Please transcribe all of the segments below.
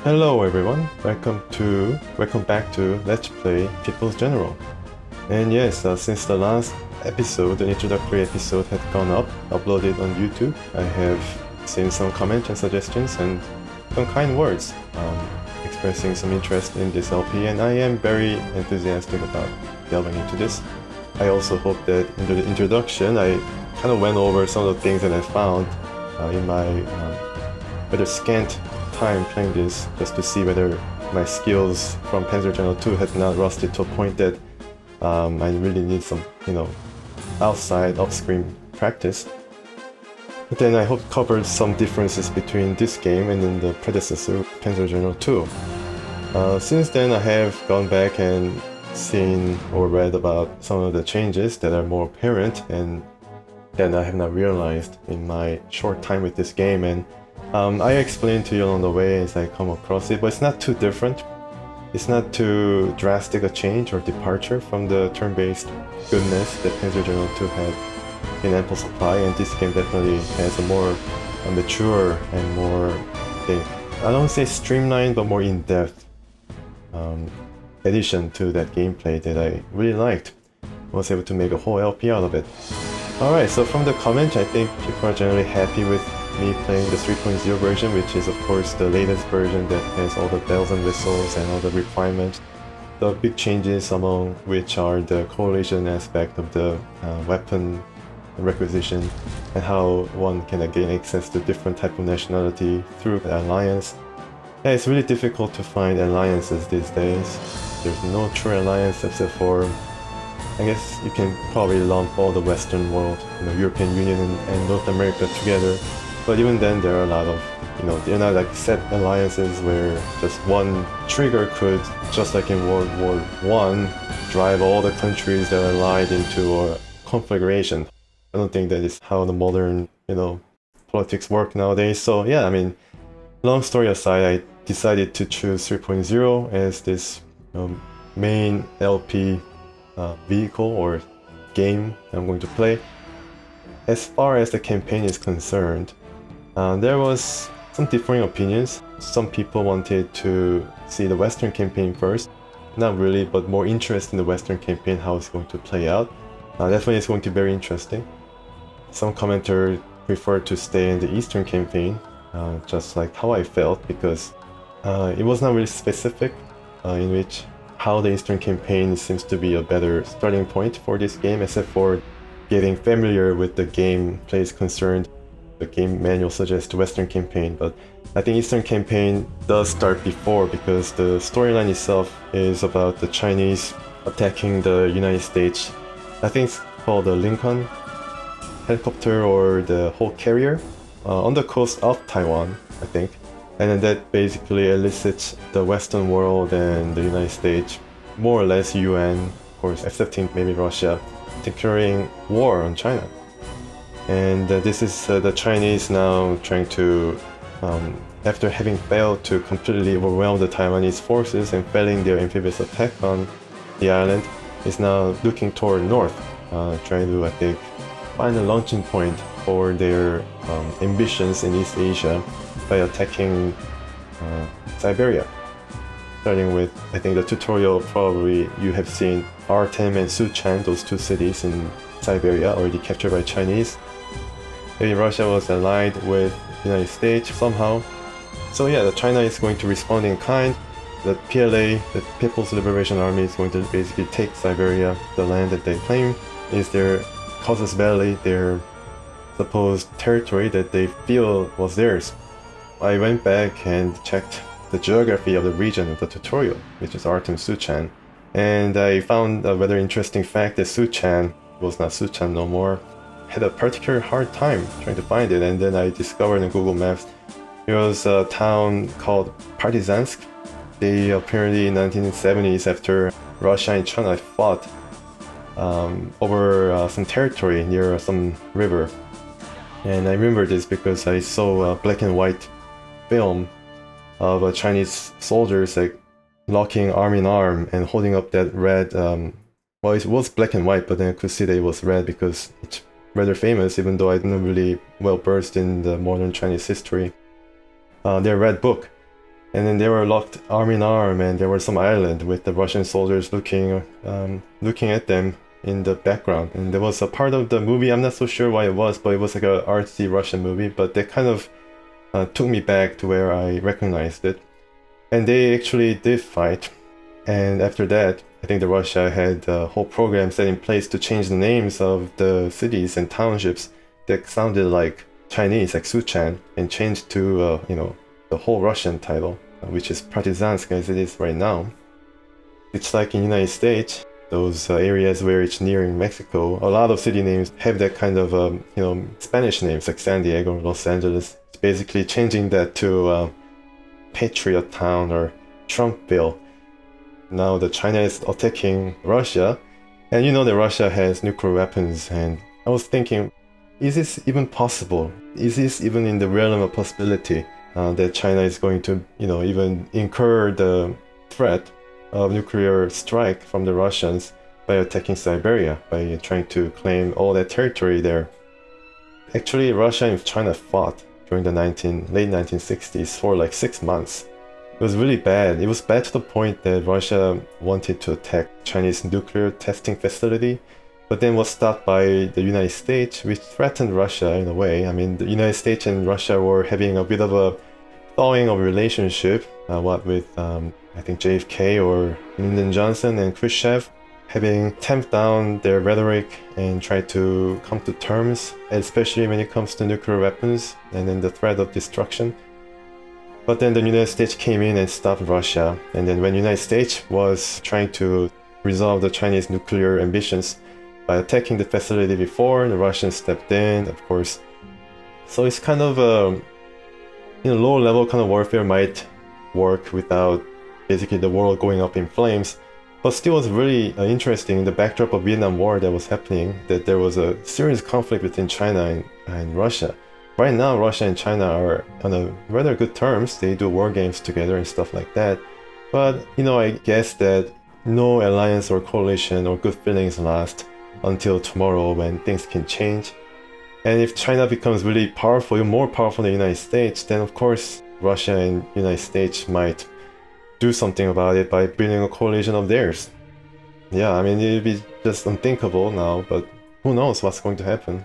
Hello everyone, welcome back to Let's Play People's General. And yes, since the last episode, the introductory episode had gone up, uploaded on YouTube, I have seen some comments and suggestions and some kind words expressing some interest in this LP, and I am very enthusiastic about delving into this. I also hope that in the introduction I kind of went over some of the things that I found in my rather scant time playing this, just to see whether my skills from Panzer General 2 had not rusted to a point that I really need some, outside off-screen practice. But then I hope covered some differences between this game and then the predecessor, Panzer General 2. Since then I have gone back and seen or read about some of the changes that are more apparent and that I have not realized in my short time with this game, and I explained to you along the way as I come across it, but it's not too different. It's not too drastic a change or departure from the turn-based goodness that Panzer General 2 had in ample supply, and this game definitely has a more mature and more, I don't say streamlined, but more in-depth addition to that gameplay that I really liked. I was able to make a whole LP out of it. Alright, so from the comments, I think people are generally happy with me playing the 3.0 version, which is of course the latest version that has all the bells and whistles and all the requirements. The big changes among which are the coalition aspect of the weapon requisition and how one can gain access to different type of nationality through the alliance. Yeah, it's really difficult to find alliances these days. There's no true alliance except for, I guess you can probably lump all the Western world, European Union and North America together. But even then, there are a lot of, they're not like set alliances where just one trigger could, just like in World War I, drive all the countries that are allied into a conflagration. I don't think that is how the modern, politics work nowadays. So yeah, I mean, long story aside, I decided to choose 3.0 as this main LP vehicle or game I'm going to play. As far as the campaign is concerned, there was some differing opinions. Some people wanted to see the Western campaign first. Not really, but more interest in the Western campaign, how it's going to play out. Definitely it's going to be very interesting. Some commenters preferred to stay in the Eastern campaign, just like how I felt, because it was not really specific in which how the Eastern campaign seems to be a better starting point for this game, except for getting familiar with the gameplay is concerned. The game manual suggests Western campaign, but I think Eastern campaign does start before, because the storyline itself is about the Chinese attacking the United States. I think it's called the Lincoln helicopter or the whole carrier on the coast of Taiwan, I think. And then that basically elicits the Western world and the United States, more or less UN, of course, excepting maybe Russia, declaring war on China. And this is the Chinese now trying to, after having failed to completely overwhelm the Taiwanese forces and failing their amphibious attack on the island, is now looking toward north, trying to, I think, find a launching point for their ambitions in East Asia by attacking Siberia. Starting with, I think the tutorial probably you have seen Artem and Suchan, those two cities in Siberia already captured by Chinese. Maybe Russia was allied with the United States somehow. So yeah, China is going to respond in kind. The PLA, the People's Liberation Army, is going to basically take Siberia, the land that they claim is their casus belli, their supposed territory that they feel was theirs. I went back and checked the geography of the region of the tutorial, which is Artem Suchan, and I found a rather interesting fact that Suchan was not Suchan no more. Had a particular hard time trying to find it, and then I discovered in Google Maps it was a town called Partizansk. They apparently in 1970s, after Russia and China fought over some territory near some river. And I remember this because I saw a black and white film of Chinese soldiers like locking arm in arm and holding up that red, well, it was black and white, but then I could see that it was red because it's rather famous, even though I'm not really well versed in the modern Chinese history. Their red book. And then they were locked arm in arm, and there was some island with the Russian soldiers looking at them in the background. And there was a part of the movie, I'm not so sure why it was, but it was like a artsy Russian movie, but that kind of took me back to where I recognized it. And they actually did fight. And after that, I think the Russia had a whole program set in place to change the names of the cities and townships that sounded like Chinese, like Suchan, and changed to, the whole Russian title, which is Partizansk as it is right now. It's like in the United States, those areas where it's nearing Mexico, a lot of city names have that kind of, Spanish names, like San Diego, Los Angeles. It's basically changing that to Patriot Town or Trumpville. Now that China is attacking Russia, and you know that Russia has nuclear weapons, and I was thinking, is this even possible? Is this even in the realm of possibility that China is going to, even incur the threat of nuclear strike from the Russians by attacking Siberia, by trying to claim all that territory there? Actually, Russia and China fought during the late 1960s for like 6 months. It was really bad. It was bad to the point that Russia wanted to attack Chinese nuclear testing facility, but then was stopped by the United States, which threatened Russia in a way. I mean, the United States and Russia were having a bit of a thawing of relationship, with I think JFK or Lyndon Johnson and Khrushchev having tamped down their rhetoric and tried to come to terms, especially when it comes to nuclear weapons and then the threat of destruction. But then the United States came in and stopped Russia. And then when the United States was trying to resolve the Chinese nuclear ambitions by attacking the facility before, the Russians stepped in, of course. So it's kind of a low-level kind of warfare might work without basically the world going up in flames. But still was really interesting in the backdrop of Vietnam War that was happening, that there was a serious conflict between China and Russia. Right now, Russia and China are on a rather good terms. They do war games together and stuff like that. But, I guess that no alliance or coalition or good feelings last until tomorrow when things can change. And if China becomes really powerful, even more powerful than the United States, then of course Russia and the United States might do something about it by building a coalition of theirs. Yeah, I mean, it'd be just unthinkable now, but who knows what's going to happen.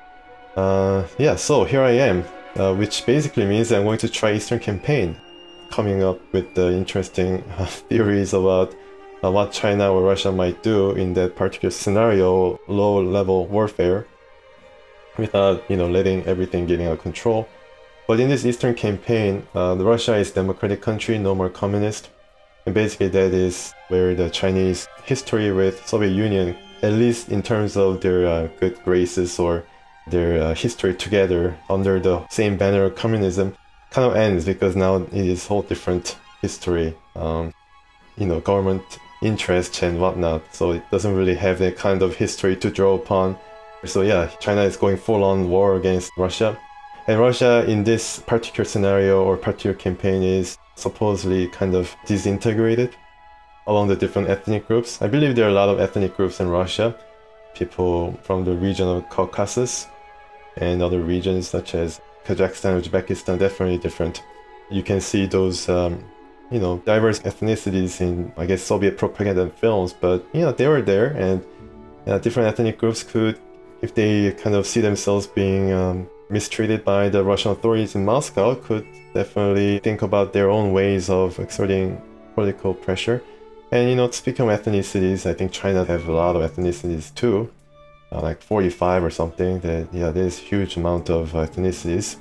Yeah, so here I am, which basically means I'm going to try Eastern Campaign, coming up with the interesting theories about what China or Russia might do in that particular scenario, low-level warfare, without, letting everything getting out of control. But in this Eastern Campaign, Russia is a democratic country, no more communist, and basically that is where the Chinese history with Soviet Union, at least in terms of their good graces or their history together under the same banner of communism, kind of ends, because now it is a whole different history, government interest and whatnot, so it doesn't really have that kind of history to draw upon. So yeah, China is going full-on war against Russia, and Russia in this particular scenario or particular campaign is supposedly kind of disintegrated along the different ethnic groups. I believe there are a lot of ethnic groups in Russia, people from the region of Caucasus and other regions such as Kazakhstan, Uzbekistan, definitely different. You can see those, diverse ethnicities in, I guess, Soviet propaganda films, but, they were there, and different ethnic groups could, if they kind of see themselves being mistreated by the Russian authorities in Moscow, could definitely think about their own ways of exerting political pressure. And, speaking of ethnicities, I think China have a lot of ethnicities too. Like 45 or something, there's a huge amount of ethnicities.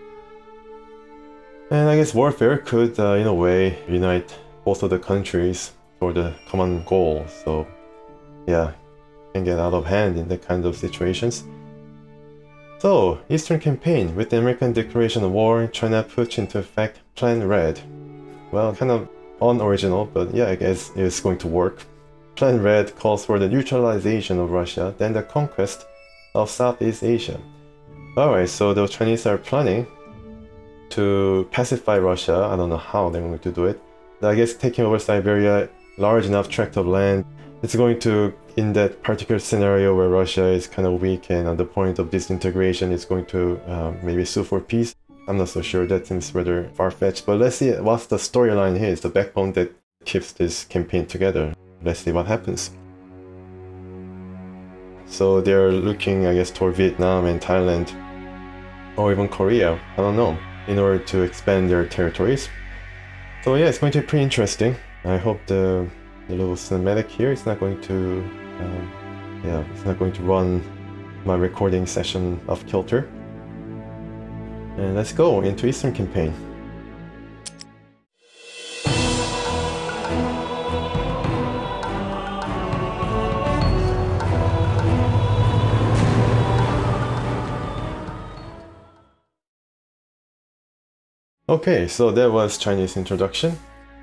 And I guess warfare could, in a way, unite both of the countries for the common goal. So, yeah, can get out of hand in that kind of situations. So, Eastern Campaign. With the American declaration of war, China put into effect Plan Red. Well, kind of unoriginal, but yeah, I guess it's going to work. Plan Red calls for the neutralization of Russia, then the conquest of Southeast Asia. Alright, so the Chinese are planning to pacify Russia. I don't know how they're going to do it. I guess taking over Siberia, large enough tract of land, it's going to, in that particular scenario where Russia is kind of weak and on the point of disintegration, it's going to maybe sue for peace. I'm not so sure, that seems rather far-fetched, but let's see what's the storyline here, the backbone that keeps this campaign together. Let's see what happens. So they're looking, I guess, toward Vietnam and Thailand, or even Korea, I don't know, in order to expand their territories. So yeah, it's going to be pretty interesting. I hope the little cinematic here is not going to, it's not going to run my recording session off kilter. And let's go into Eastern Campaign. Okay, so that was Chinese introduction.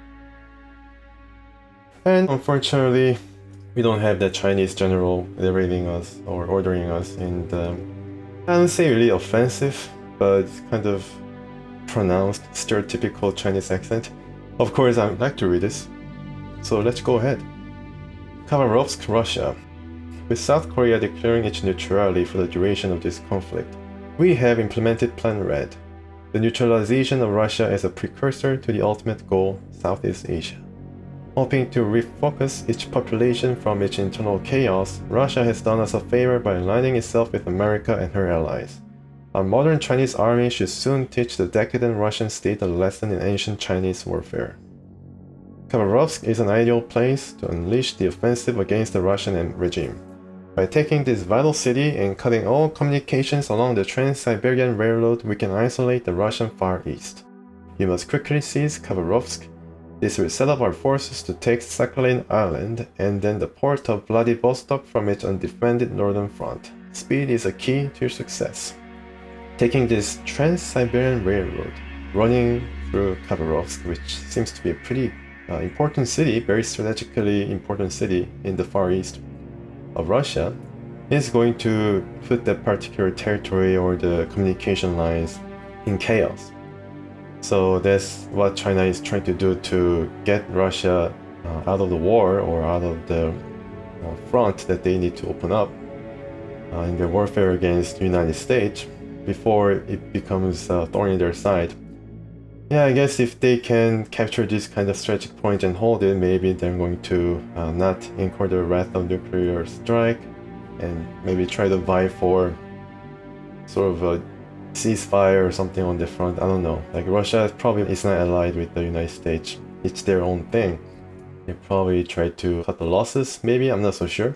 And unfortunately, we don't have that Chinese general rating us or ordering us, and I don't say really offensive, but it's kind of pronounced, stereotypical Chinese accent. Of course, I'd like to read this, so let's go ahead. Khabarovsk, Russia. With South Korea declaring its neutrality for the duration of this conflict, we have implemented Plan Red, the neutralization of Russia as a precursor to the ultimate goal, Southeast Asia. Hoping to refocus its population from its internal chaos, Russia has done us a favor by aligning itself with America and her allies. A modern Chinese army should soon teach the decadent Russian state a lesson in ancient Chinese warfare. Khabarovsk is an ideal place to unleash the offensive against the Russian regime. By taking this vital city and cutting all communications along the Trans-Siberian Railroad, we can isolate the Russian Far East. We must quickly seize Khabarovsk. This will set up our forces to take Sakhalin Island and then the port of Vladivostok from its undefended northern front. Speed is a key to your success. Taking this Trans-Siberian Railroad, running through Khabarovsk, which seems to be a pretty important city, very strategically important city in the Far East of Russia, is going to put that particular territory or the communication lines in chaos. So that's what China is trying to do to get Russia out of the war or out of the front that they need to open up in their warfare against the United States before it becomes a thorn in their side. Yeah, I guess if they can capture this kind of strategic point and hold it, maybe they're going to not incur the wrath of nuclear strike and maybe try to vie for sort of a ceasefire or something on the front. I don't know. Like, Russia probably is not allied with the United States. It's their own thing. They probably try to cut the losses, maybe, I'm not so sure.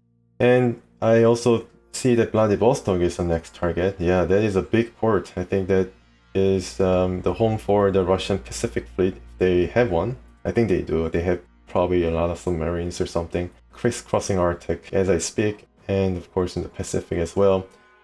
And I also see that Vladivostok is the next target. Yeah, that is a big port. I think that is the home for the Russian Pacific Fleet, if they have one. I think they do. They have probably a lot of submarines or something crisscrossing Arctic as I speak, and of course in the Pacific as well.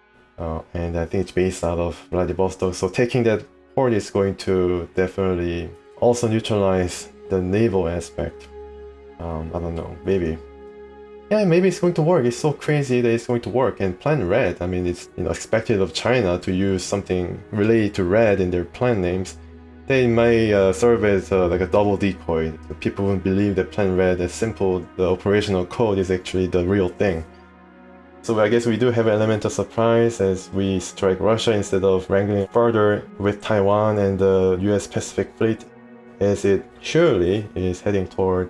And I think it's based out of Vladivostok. So taking that port is going to definitely also neutralize the naval aspect. I don't know, maybe. Yeah, maybe it's going to work. It's so crazy that it's going to work. And Plan Red, I mean, it's expected of China to use something related to red in their plan names. They may serve as like a double decoy. People won't believe that Plan Red is simple. The operational code is actually the real thing. So I guess we do have an element of surprise as we strike Russia instead of wrangling further with Taiwan and the US Pacific Fleet, as it surely is heading toward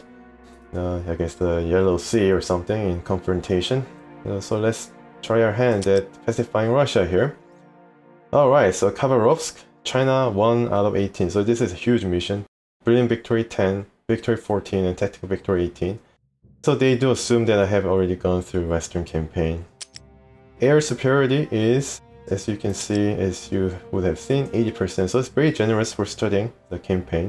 I guess the Yellow Sea or something in confrontation. So let's try our hand at pacifying Russia here. Alright, so Khabarovsk, China 1 out of 18. So this is a huge mission. Brilliant Victory 10, Victory 14, and Tactical Victory 18. So they do assume that I have already gone through Western campaign. Air superiority is, as you can see, as you would have seen, 80%. So it's very generous for studying the campaign.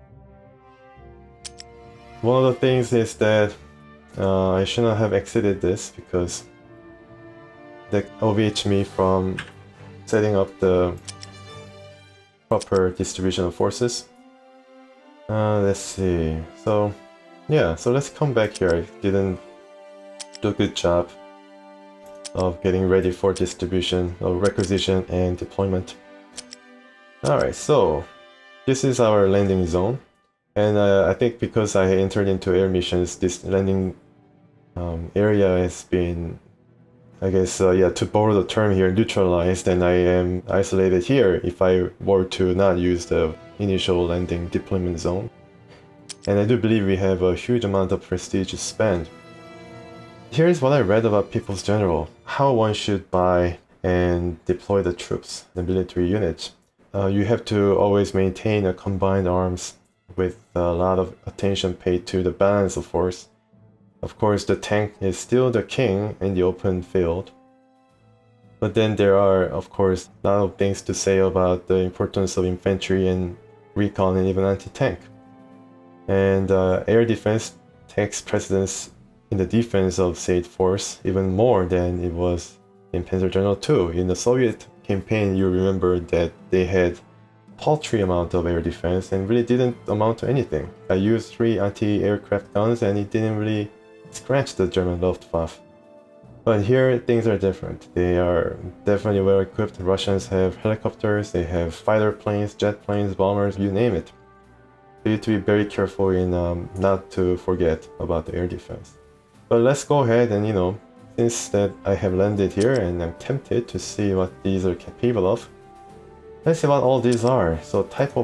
One of the things is that I should not have exited this because that obviates me from setting up the proper distribution of forces. Let's see. So yeah, so let's come back here. I didn't do a good job of getting ready for distribution, or requisition and deployment. Alright, so this is our landing zone. And I think because I entered into air missions, this landing area has been I guess, yeah, to borrow the term here, neutralized, and I am isolated here if I were to not use the initial landing deployment zone. And I do believe we have a huge amount of prestige to spend. Here's what I read about People's General, how one should buy and deploy the troops, the military units. You have to always maintain a combined arms with a lot of attention paid to the balance of force. Of course, the tank is still the king in the open field. But then there are, of course, a lot of things to say about the importance of infantry and recon and even anti-tank. And air defense takes precedence in the defense of said force even more than it was in Panzer General 2. In the Soviet campaign, you remember that they had paltry amount of air defense and really didn't amount to anything. I used 3 anti-aircraft guns and it didn't really scratch the German Luftwaffe. But here things are different. They are definitely well equipped. Russians have helicopters, they have fighter planes, jet planes, bombers, you name it. You need to be very careful in not to forget about the air defense. But let's go ahead and, since that I have landed here and I'm tempted to see what these are capable of. Let's see what all these are. So Type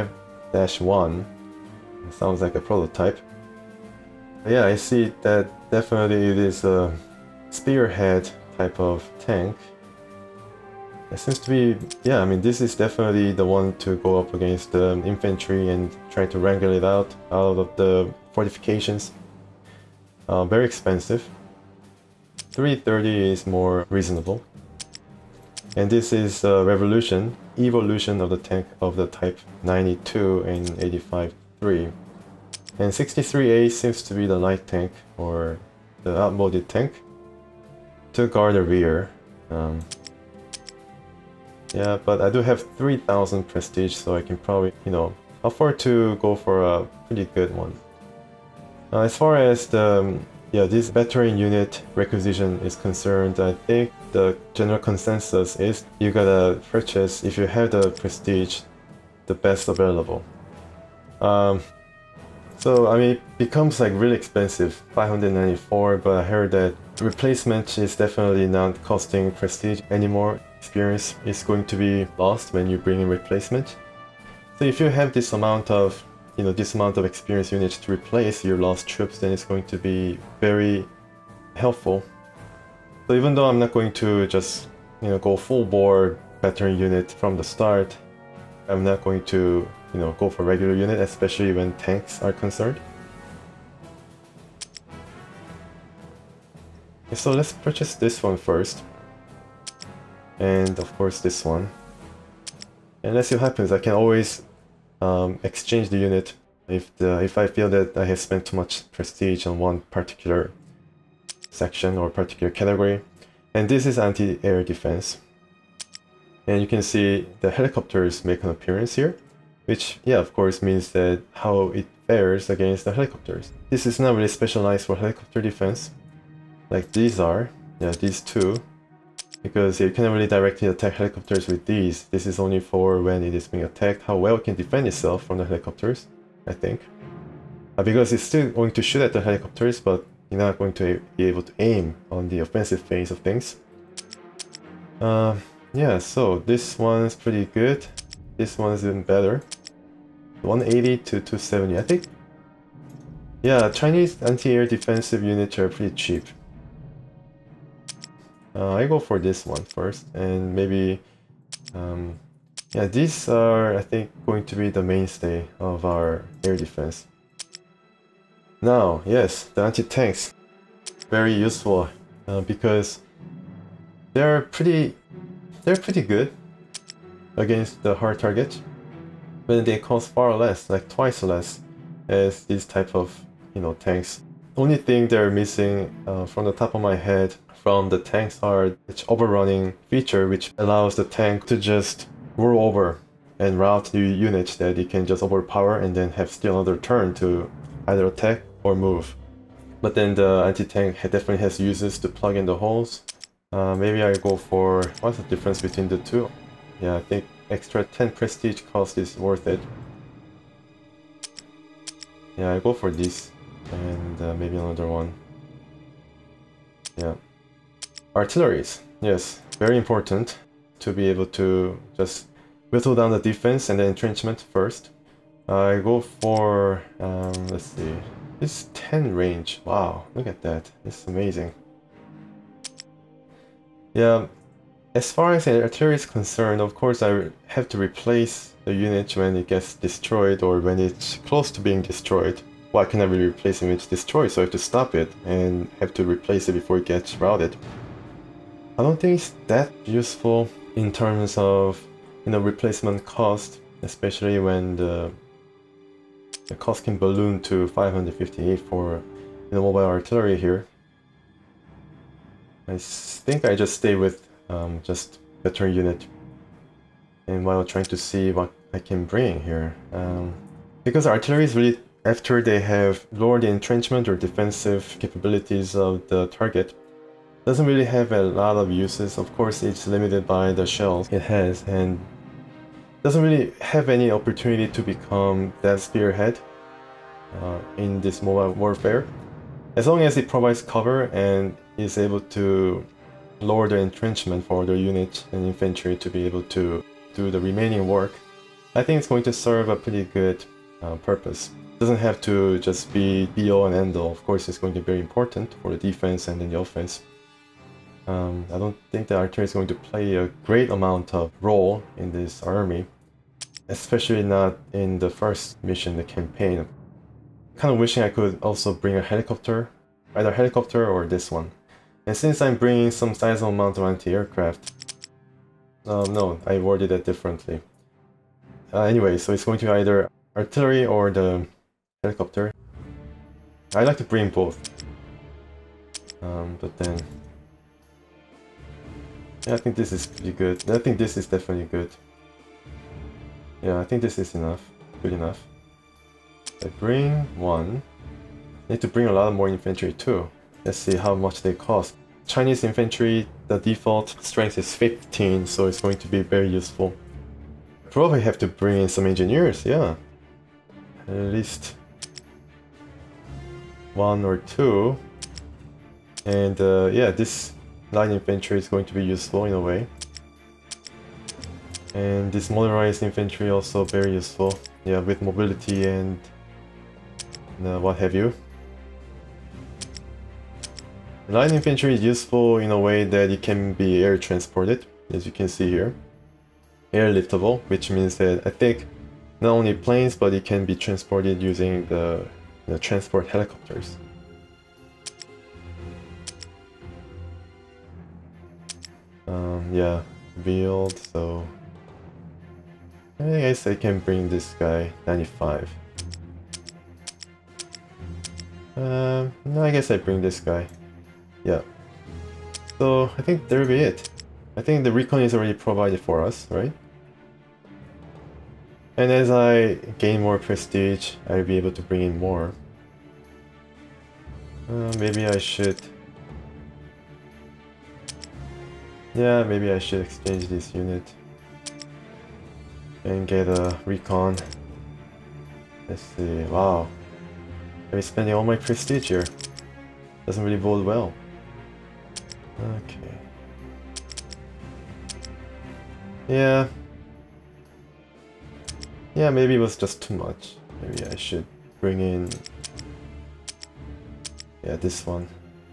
5-1 sounds like a prototype. Yeah, I see that definitely it is a spearhead type of tank. It seems to be, yeah, I mean, this is definitely the one to go up against the infantry and try to wrangle it out of the fortifications. Very expensive. 330 is more reasonable. And this is a evolution of the tank of the Type 92 and 85-3. And 63A seems to be the light tank, or the outmoded tank, to guard the rear. Yeah, but I do have 3000 prestige, so I can probably, afford to go for a pretty good one. As far as the, this veteran unit requisition is concerned, I think the general consensus is you gotta purchase, if you have the prestige, the best available. So, I mean, it becomes like really expensive, 594, but I heard that replacement is definitely not costing prestige anymore. Experience is going to be lost when you bring in replacement. So if you have this amount of, experience units to replace your lost troops, then it's going to be very helpful. So even though I'm not going to just, go full bore veteran unit from the start, I'm not going to go for regular unit, especially when tanks are concerned. Okay, so let's purchase this one first. And of course this one. And let's see what happens. I can always exchange the unit if I feel that I have spent too much prestige on one particular section or particular category. And this is anti-air defense. And you can see the helicopters make an appearance here, which, yeah, of course means that how it fares against the helicopters. This is not really specialized for helicopter defense, like these are, these two, because you cannot really directly attack helicopters with these. This is only for when it is being attacked, how well it can defend itself from the helicopters, I think. Because it's still going to shoot at the helicopters, but you're not going to be able to aim on the offensive phase of things. Yeah, so this one's pretty good. This one's even better. 180 to 270, I think. Yeah, Chinese anti-air defensive units are pretty cheap. I go for this one first, and maybe, yeah, these are, I think, going to be the mainstay of our air defense. Now, yes, the anti-tanks, very useful, because they're pretty good against the hard target, but they cost far less, like twice less, as these type of, tanks. Only thing they're missing, from the top of my head, from the tanks are its overrunning feature, which allows the tank to just roll over and route the units that it can just overpower and then have still another turn to either attack or move. But then the anti-tank definitely has uses to plug in the holes. Maybe I go for, what's the difference between the two? Yeah, I think extra 10 prestige cost is worth it. Yeah, I go for this, and maybe another one. Yeah. Artilleries, yes, very important to be able to just whittle down the defense and the entrenchment first. I go for, let's see, this 10 range. Wow, look at that. It's amazing. Yeah, as far as the artillery is concerned, of course I have to replace the unit when it gets destroyed or when it's close to being destroyed. Well, I cannot really replace it when it's destroyed, so I have to stop it and have to replace it before it gets routed. I don't think it's that useful in terms of, you know, replacement cost, especially when the cost can balloon to 558 for the mobile artillery here. I think I just stay with just veteran unit, and while trying to see what I can bring here, because artillery is really, after they have lowered the entrenchment or defensive capabilities of the target, doesn't really have a lot of uses. Of course, it's limited by the shells it has, and doesn't really have any opportunity to become that spearhead in this mobile warfare. As long as it provides cover and is able to lower the entrenchment for the unit and infantry to be able to do the remaining work, I think it's going to serve a pretty good purpose. It doesn't have to just be all and end all. Of course, it's going to be very important for the defense and then the offense. I don't think the artillery is going to play a great amount of role in this army, especially not in the first mission, the campaign. Kind of wishing I could also bring a helicopter, either helicopter or this one. And since I'm bringing some sizable amount of anti-aircraft, no, I worded that differently. Anyway, so it's going to be either artillery or the helicopter. I'd like to bring both, but then, yeah, I think this is pretty good. I think this is definitely good. Yeah, I think this is enough, good enough. I bring one. Need to bring a lot more infantry too. Let's see how much they cost. Chinese infantry, the default strength is 15, so it's going to be very useful. Probably have to bring in some engineers, yeah. At least one or two. And yeah, this line infantry is going to be useful in a way. And this motorized infantry also very useful, yeah, with mobility and what have you. Line infantry is useful in a way that it can be air transported, as you can see here. Airliftable, which means that I think not only planes, but it can be transported using the transport helicopters. Yeah, wheeled, so I guess I can bring this guy 95. No, I guess I bring this guy. Yeah. So I think that'll be it. I think the recon is already provided for us, right? And as I gain more prestige, I'll be able to bring in more. Maybe I should... Yeah, maybe I should exchange this unit and get a recon. Let's see, wow. I'm spending all my prestige here. Doesn't really bode well. Okay. Yeah. Yeah, maybe it was just too much. Maybe I should bring in... Yeah, this one.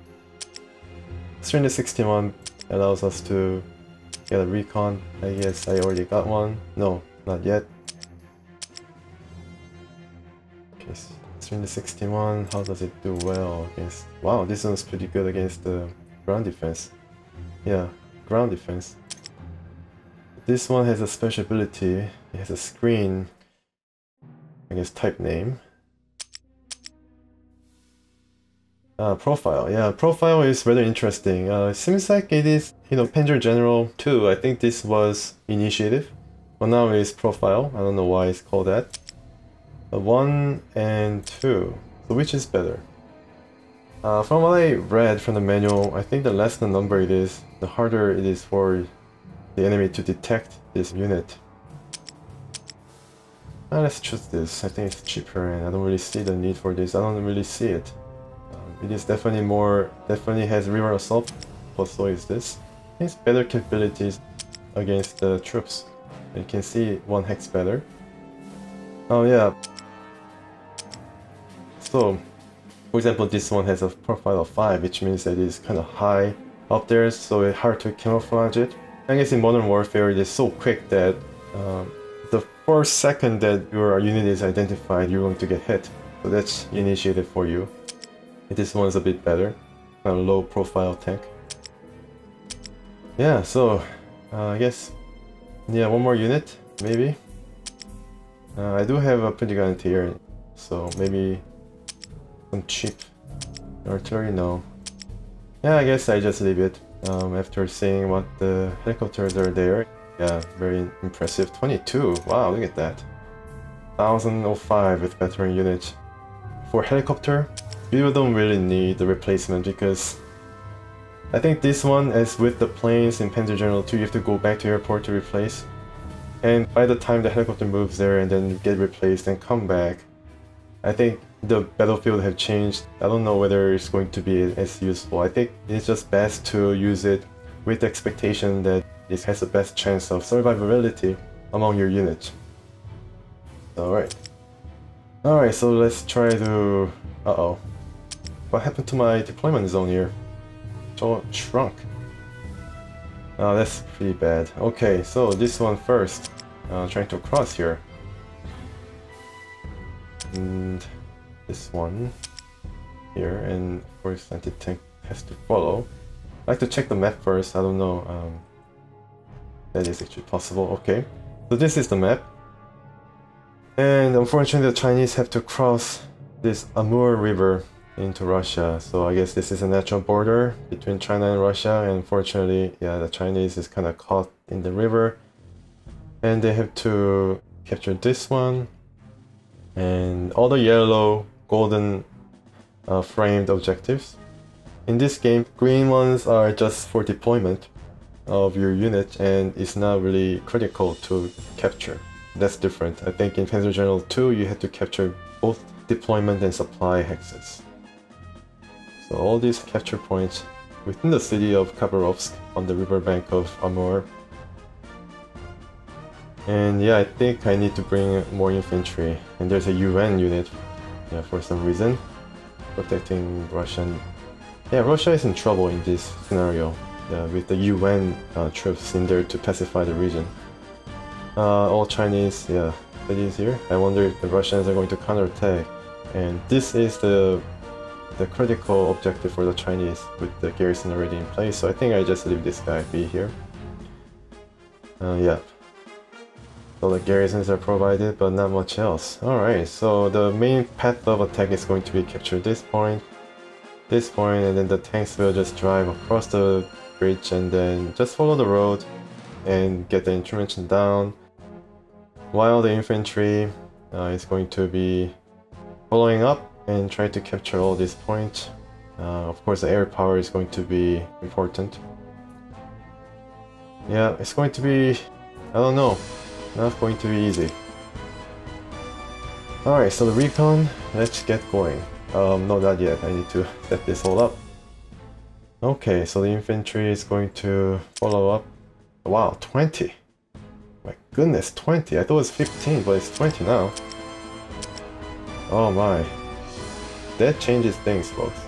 361 allows us to get a recon. I guess I already got one. No, not yet. Okay, 361, how does it do well against... Wow, this one's pretty good against the ground defense. Yeah, ground defense. This one has a special ability. It has a screen, I guess type name. Profile. Yeah, profile is rather interesting. It seems like it is, you know, Panzer General 2. I think this was initiative. But now it's profile. I don't know why it's called that. 1 and 2. So which is better? From what I read from the manual, I think the less the number it is, the harder it is for the enemy to detect this unit. Let's choose this. I think it's cheaper and I don't really see the need for this. I don't really see it. It is definitely more, definitely has river assault plus is this. It's better capabilities against the troops. You can see 1 hex better. Oh yeah. So, for example, this one has a profile of 5, which means that it's kind of high up there, so it's hard to camouflage it. I guess in Modern Warfare it is so quick that the first second that your unit is identified, you're going to get hit. So that's initiated for you. This one's a bit better. A low profile tank. Yeah, so I guess, yeah, one more unit, maybe. I do have a pretty gun here, so maybe some cheap artillery, no. Yeah, I guess I just leave it after seeing what the helicopters are there. Yeah, very impressive. 22, wow, look at that. 1005 with veteran unit. For helicopter, you don't really need the replacement because I think this one, as with the planes in Panzer General 2, you have to go back to airport to replace. And by the time the helicopter moves there and then get replaced and come back, I think the battlefield have changed. I don't know whether it's going to be as useful. I think it's just best to use it with the expectation that it has the best chance of survivability among your units. Alright. Alright, so let's try to... Uh-oh. What happened to my deployment zone here? So shrunk. Oh, that's pretty bad. Okay, so this one first. Trying to cross here. And this one here, and of course anti-tank has to follow. I like to check the map first. I don't know. That is actually possible. Okay, so this is the map, and unfortunately the Chinese have to cross this Amur River into Russia. So I guess this is a natural border between China and Russia, and unfortunately, yeah, the Chinese is kind of caught in the river, and they have to capture this one. And all the yellow, golden framed objectives. In this game, green ones are just for deployment of your unit and it's not really critical to capture. That's different. I think in Panzer General 2 you had to capture both deployment and supply hexes. So all these capture points within the city of Khabarovsk on the riverbank of Amur. And yeah, I think I need to bring more infantry. And there's a UN unit, yeah, for some reason, protecting Russian. Yeah, Russia is in trouble in this scenario, with the UN troops in there to pacify the region. All Chinese, yeah, cities here. I wonder if the Russians are going to counterattack. And this is the critical objective for the Chinese with the garrison already in place. So I think I just leave this guy be here. Yeah. So the garrisons are provided, but not much else. Alright, so the main path of attack is going to be capture this point, and then the tanks will just drive across the bridge and then just follow the road and get the intervention down, while the infantry is going to be following up and try to capture all these points. Of course, the air power is going to be important. Yeah, it's going to be, I don't know, not going to be easy. Alright, so the recon, let's get going. No, not yet. I need to set this all up. Okay, so the infantry is going to follow up. Wow, 20! My goodness, 20! I thought it was 15, but it's 20 now. Oh my. That changes things, folks.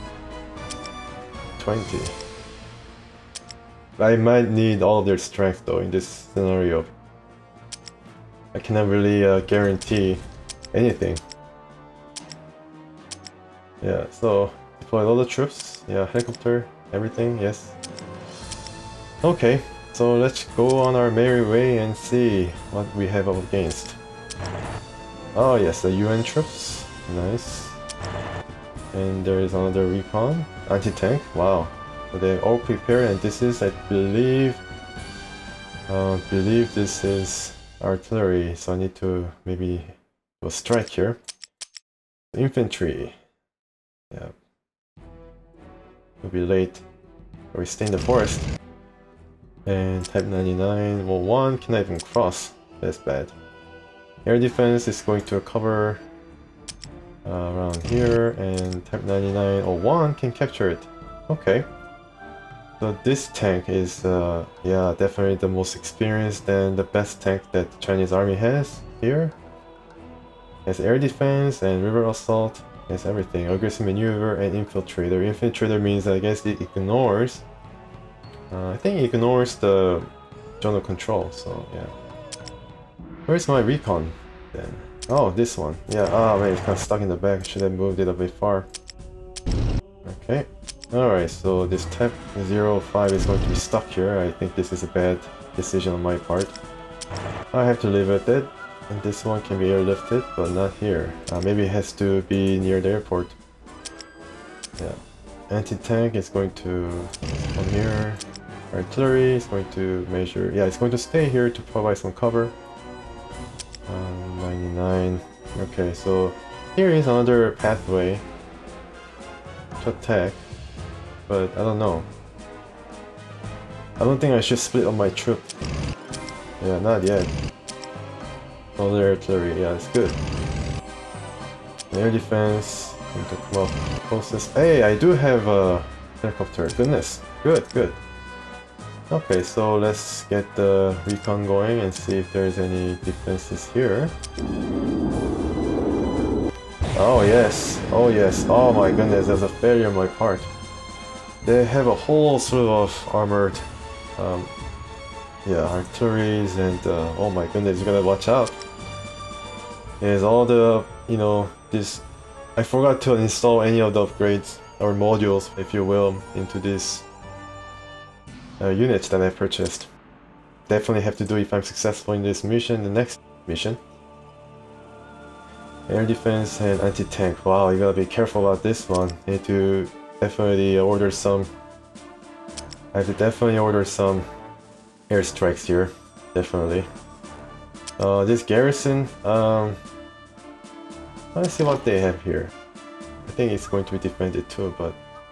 20. I might need all of their strength though in this scenario. I cannot really guarantee anything. Yeah, so deploy all the troops. Yeah, helicopter, everything, yes. Okay, so let's go on our merry way and see what we have up against. Oh yes, the UN troops. Nice. And there is another recon. Anti-tank. Wow. So they all prepared, and this is, I believe this is artillery, so I need to maybe do a strike here. Infantry. Yeah. We'll be late. Or we stay in the forest. And Type 99, well, one cannot even cross. That's bad. Air defense is going to cover around here, and Type 99, or one can capture it. Okay. So this tank is, yeah, definitely the most experienced and the best tank that the Chinese army has here. It has air defense and river assault. It has everything. Aggressive maneuver and infiltrator. Infiltrator means I guess it ignores. I think it ignores the general control. So yeah. Where's my recon then? Oh, this one. Yeah. Ah, man, it's kind of stuck in the back. Should have moved it a bit far. Okay. Alright, so this Type 05 is going to be stuck here. I think this is a bad decision on my part. I have to leave it at. And this one can be airlifted, but not here. Maybe it has to be near the airport. Yeah. Anti-tank is going to come here. Artillery is going to measure... Yeah, it's going to stay here to provide some cover. 99. Okay, so here is another pathway to attack. But I don't know. I don't think I should split on my troop. Yeah, not yet. Other artillery, yeah, it's good. Air defense, need to come up closest. Hey, I do have a helicopter. Goodness, good, good. Okay, so let's get the recon going and see if there's any defenses here. Oh yes, oh yes. Oh my goodness, there's a failure on my part. They have a whole slew of armored, yeah, artilleries and oh my goodness, you gotta watch out. There's all the, you know, this... I forgot to install any of the upgrades or modules, if you will, into this units that I purchased. Definitely have to do if I'm successful in this mission, the next mission. Air defense and anti-tank. Wow, you gotta be careful about this one. Need to definitely order some... I have to definitely order some airstrikes here. Definitely. This garrison, let's see what they have here. I think it's going to be defended too, but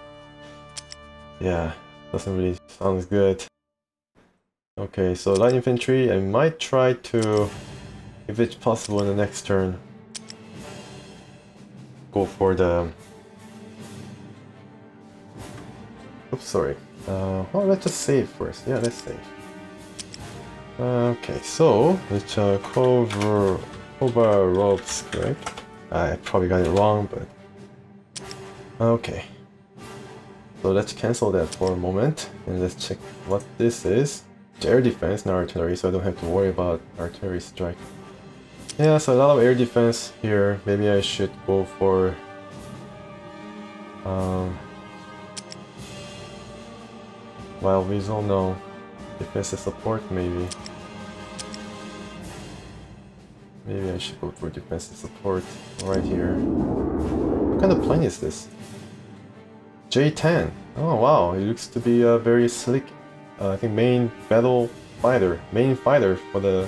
yeah, doesn't really sound good. Okay, so light infantry, I might try to, if it's possible in the next turn, go for the... Oops, sorry. Well, let's just save first. Yeah, let's save. Okay, so it's Kovarovsk, right? I probably got it wrong, but okay. So let's cancel that for a moment and let's check what this is. It's air defense, not artillery, so I don't have to worry about artillery strike. Yeah, so a lot of air defense here. Maybe I should go for Wild Weasel, no. Defensive support, maybe. Maybe I should go for defensive support right here. What kind of plane is this? J-10. Oh wow, it looks to be a very slick, I think main fighter for the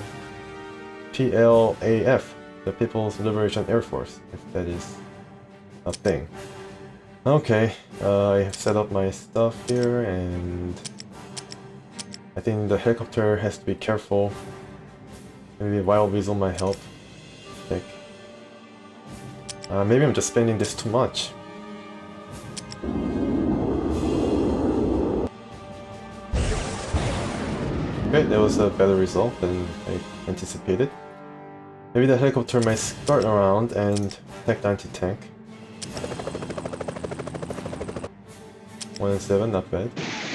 PLAF, the People's Liberation Air Force, if that is a thing. Okay, I have set up my stuff here and I think the helicopter has to be careful. Maybe Wild Weasel might help. I think. Maybe I'm just spending this too much. Okay, that was a better result than I anticipated. Maybe the helicopter might start around and attack the anti-tank. 1 and 7, not bad.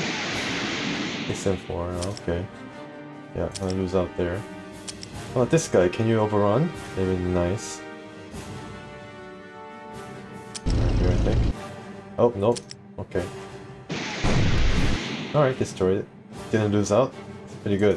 6 and 4, okay. Yeah, I'll lose out there. Oh, this guy, can you overrun? Maybe nice. Right here, I think. Oh, nope. Okay. Alright, destroyed it. Didn't lose out. It's pretty good.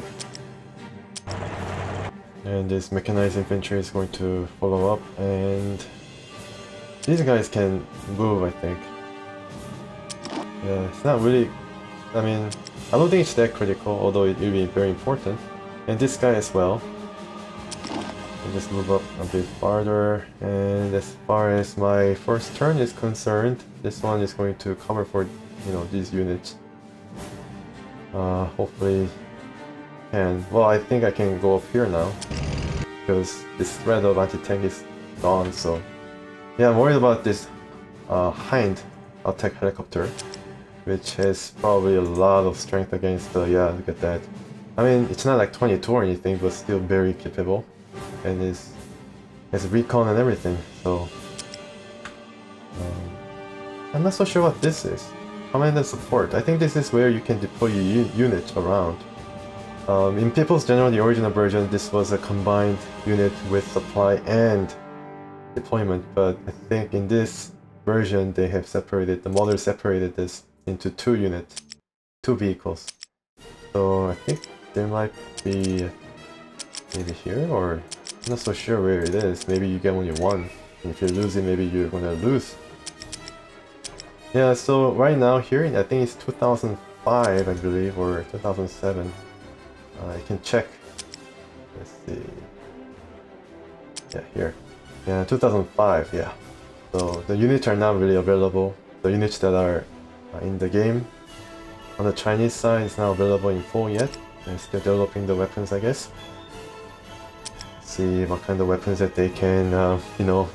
And this mechanized infantry is going to follow up, and these guys can move, I think. Yeah, it's not really... I mean, I don't think it's that critical, although it will be very important. And this guy as well. I'll just move up a bit farther, and as far as my first turn is concerned, this one is going to cover for, you know, these units. Hopefully can. Well, I think I can go up here now, because this threat of anti-tank is gone, so... Yeah, I'm worried about this hind attack helicopter. which has probably a lot of strength against the, yeah, look at that. I mean, it's not like 22 or anything, but still very capable. And has recon and everything, so... I'm not so sure what this is. Command and support. I think this is where you can deploy your unit around. In People's General, the original version, this was a combined unit with supply and deployment, but I think in this version they have separated, the model separated this into 2 units, 2 vehicles. So I think there might be maybe here, or I'm not so sure where it is. Maybe you get only 1, and if you lose it, maybe you're gonna lose. Yeah, so right now here, I think it's 2005, I believe, or 2007. I can check. Let's see. Yeah, here. Yeah, 2005, yeah. So the units are not really available. The units that are in the game on the Chinese side is not available in full yet. They're still developing the weapons, I guess. See what kind of weapons that they can, you know,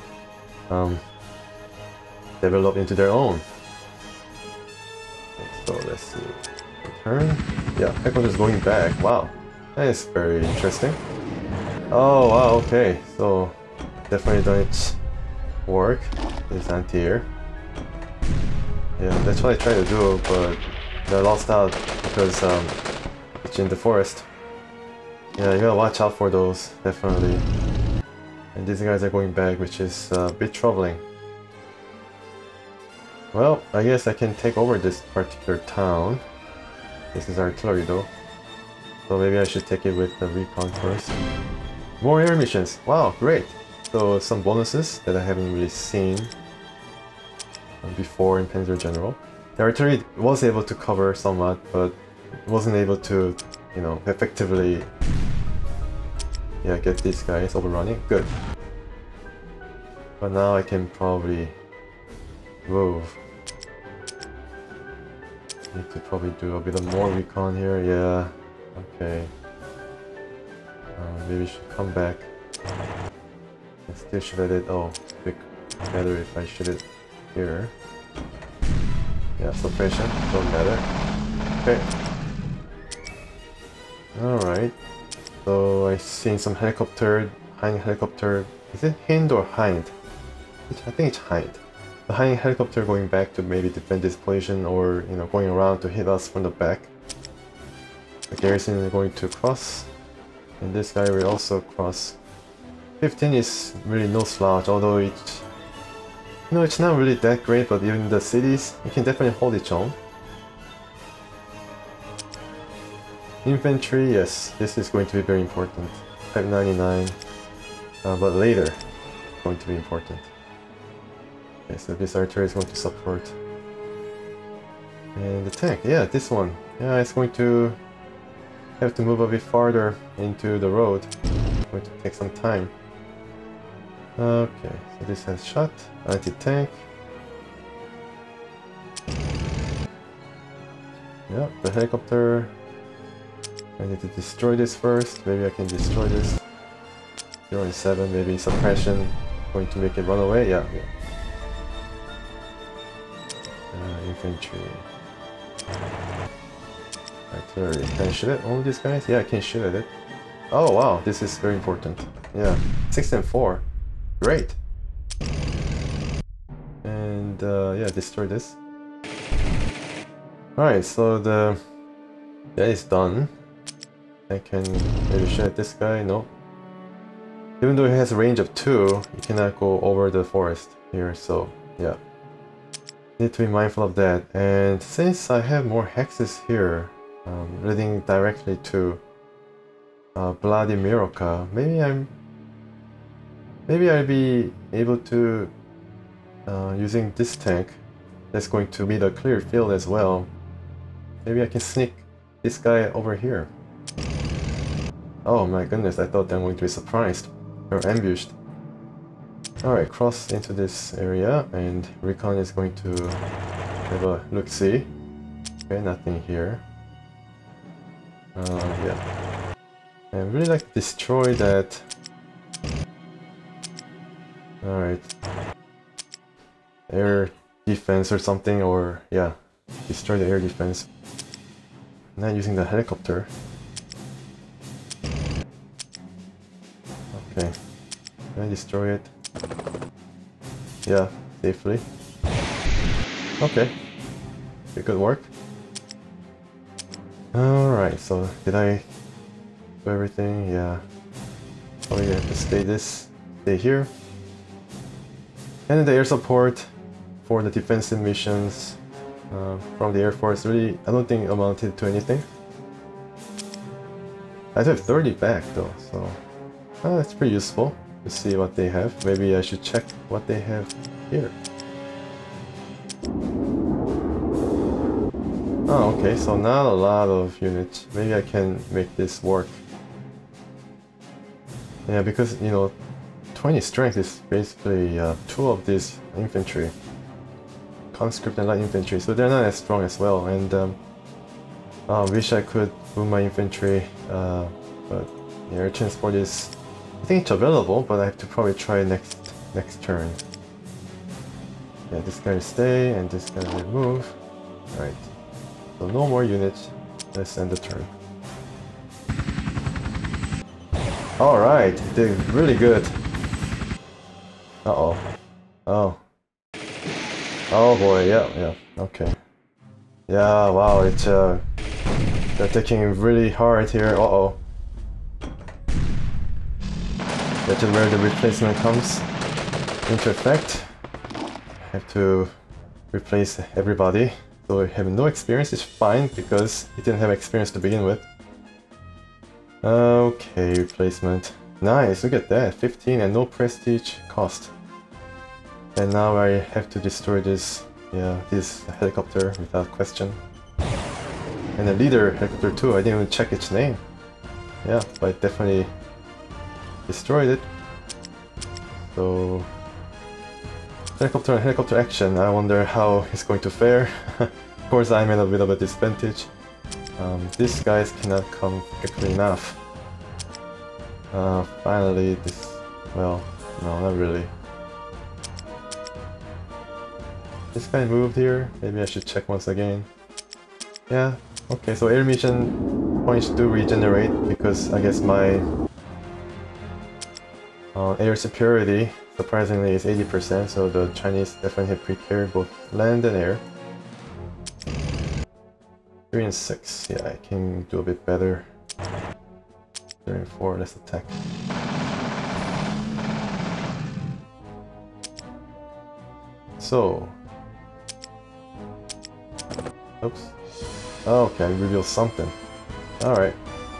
develop into their own. Okay, so let's see. Return. Yeah, headquarters going back. Wow, that is very interesting. Oh wow, okay, so definitely done its work. This anti-air. Yeah, that's what I tried to do, but I lost out because it's in the forest. Yeah, you gotta watch out for those, definitely. And these guys are going back, which is a bit troubling. Well, I guess I can take over this particular town. This is artillery though. So maybe I should take it with the recon first. More air missions! Wow, great! So some bonuses that I haven't really seen before in Panzer General. The artillery was able to cover somewhat, but wasn't able to, you know, effectively, yeah, get these guys overrunning. Good. But now I can probably move. Need to probably do a bit of more recon here. Yeah. Okay. Maybe should come back. I still shoot at it. Oh, better if I shoot it here. Yeah, suppression. Don't matter. Okay. Alright. So I've seen some helicopter. Hind helicopter. Is it Hind or Hind? I think it's Hind. The Hind helicopter going back to maybe defend this position, or, you know, going around to hit us from the back. The garrison is going to cross. And this guy will also cross. 15 is really no slouch, although it's, you know, it's not really that great, but even in the cities, it can definitely hold its own. Infantry, yes, this is going to be very important. Type 99, but later, going to be important. Okay, so this artillery is going to support. And the tank, yeah, this one. Yeah, it's going to have to move a bit farther into the road. It's going to take some time. Okay, so this has shot, anti-tank. Yeah, the helicopter. I need to destroy this first. Maybe I can destroy this. 0 and 7, maybe suppression. Going to make it run away. Yeah. Infantry. Artillery. Can I shoot it? All these guys? Yeah, I can shoot at it. Oh wow, this is very important. Yeah, 6 and 4. Great. And yeah, destroy this. Alright, so that is done. I can maybe shoot at this guy. No. Even though it has a range of 2, you cannot go over the forest here, so yeah. Need to be mindful of that. And since I have more hexes here, leading directly to Vladimirovka, maybe I'll be able to using this tank that's going to be the clear field as well. Maybe I can sneak this guy over here. Oh my goodness, I thought I'm going to be surprised or ambushed. Alright, cross into this area, and recon is going to have a look-see. Okay, nothing here. Yeah. I really like to destroy that. Alright. Air defense or something, or yeah. destroy the air defense. Not using the helicopter. Okay. Can I destroy it? Yeah, safely. Okay. Good work. Alright, so did I do everything? Yeah. Probably have to stay here. And then the air support for the defensive missions from the Air Force really, I don't think amounted to anything. I do have 30 back though, so it's pretty useful to see what they have. Maybe I should check what they have here. Oh, okay, so not a lot of units. Maybe I can make this work. Yeah, because, you know, 20 strength is basically 2 of these infantry. Conscript and light infantry, so they're not as strong as well. And wish I could move my infantry, but the air transport is, I think it's available, but I have to probably try next turn. Yeah, this guy stay and this guy will move. Alright, so no more units. Let's end the turn. Alright, did really good. Uh-oh. Oh. Oh boy, yeah, okay. Yeah, wow, it's they're taking really hard here. Uh-oh. That's where the replacement comes into effect. I have to replace everybody. So I have no experience, it's fine because he didn't have experience to begin with. Okay, replacement. Nice, look at that, 15 and no prestige cost. And now I have to destroy this helicopter without question. And the leader helicopter too, I didn't even check its name. Yeah, but I definitely destroyed it. So helicopter and helicopter action, I wonder how it's going to fare. Of course I'm at a bit of a disadvantage. These guys cannot come quickly enough. Finally this, well, no, not really. This guy moved here, maybe I should check once again. Yeah, okay, so air mission points do regenerate because I guess my air superiority surprisingly is 80%, so the Chinese definitely have prepared both land and air. 3 and 6, yeah, I can do a bit better. 3 and 4, let's attack. So... oops. Oh, okay, I revealed something. Alright.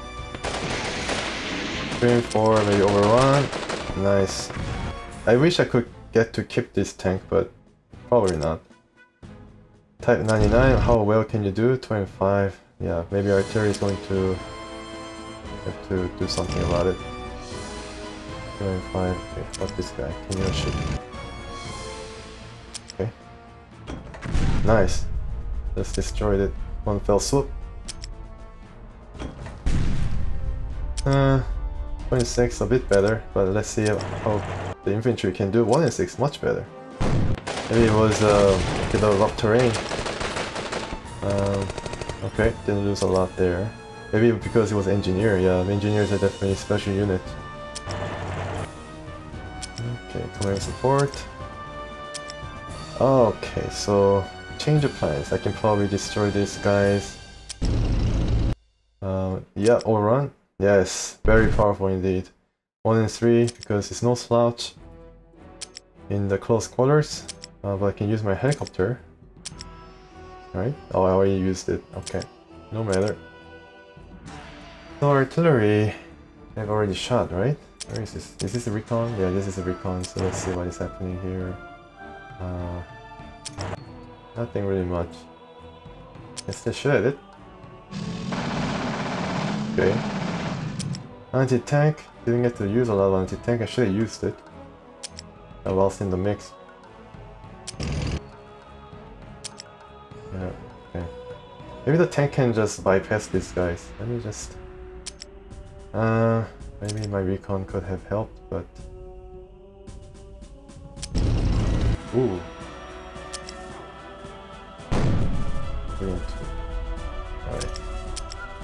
3 and 4, maybe overrun. Nice. I wish I could get to keep this tank, but probably not. Type 99, how well can you do? 25. Yeah, maybe artillery is going to have to do something about it. 25. Okay, what's this guy? Can you shoot? Okay. Nice. Just destroyed it. One fell swoop. 26, a bit better, but let's see how the infantry can do. 1 and 6, much better. Maybe it was a bit of rough terrain. Okay, didn't lose a lot there. Maybe because it was engineer. Yeah, engineers are definitely a special unit. Okay, command support. Okay, so change of plans. I can probably destroy these guys. Yeah, overrun. Yes, very powerful indeed. 1 and 3 because it's no slouch in the close quarters. But I can use my helicopter. Right? Oh, I already used it. Okay, no matter. So artillery, I've already shot, right? Where is this? Is this a recon? Yeah, this is a recon. So let's see what is happening here. Nothing really much. Let's just shoot at it. Okay. Anti-tank. Didn't get to use a lot of anti-tank. I should have used it whilst in the mix. Yeah, okay. Maybe the tank can just bypass these guys. Let me just... maybe my recon could have helped, but... Ooh.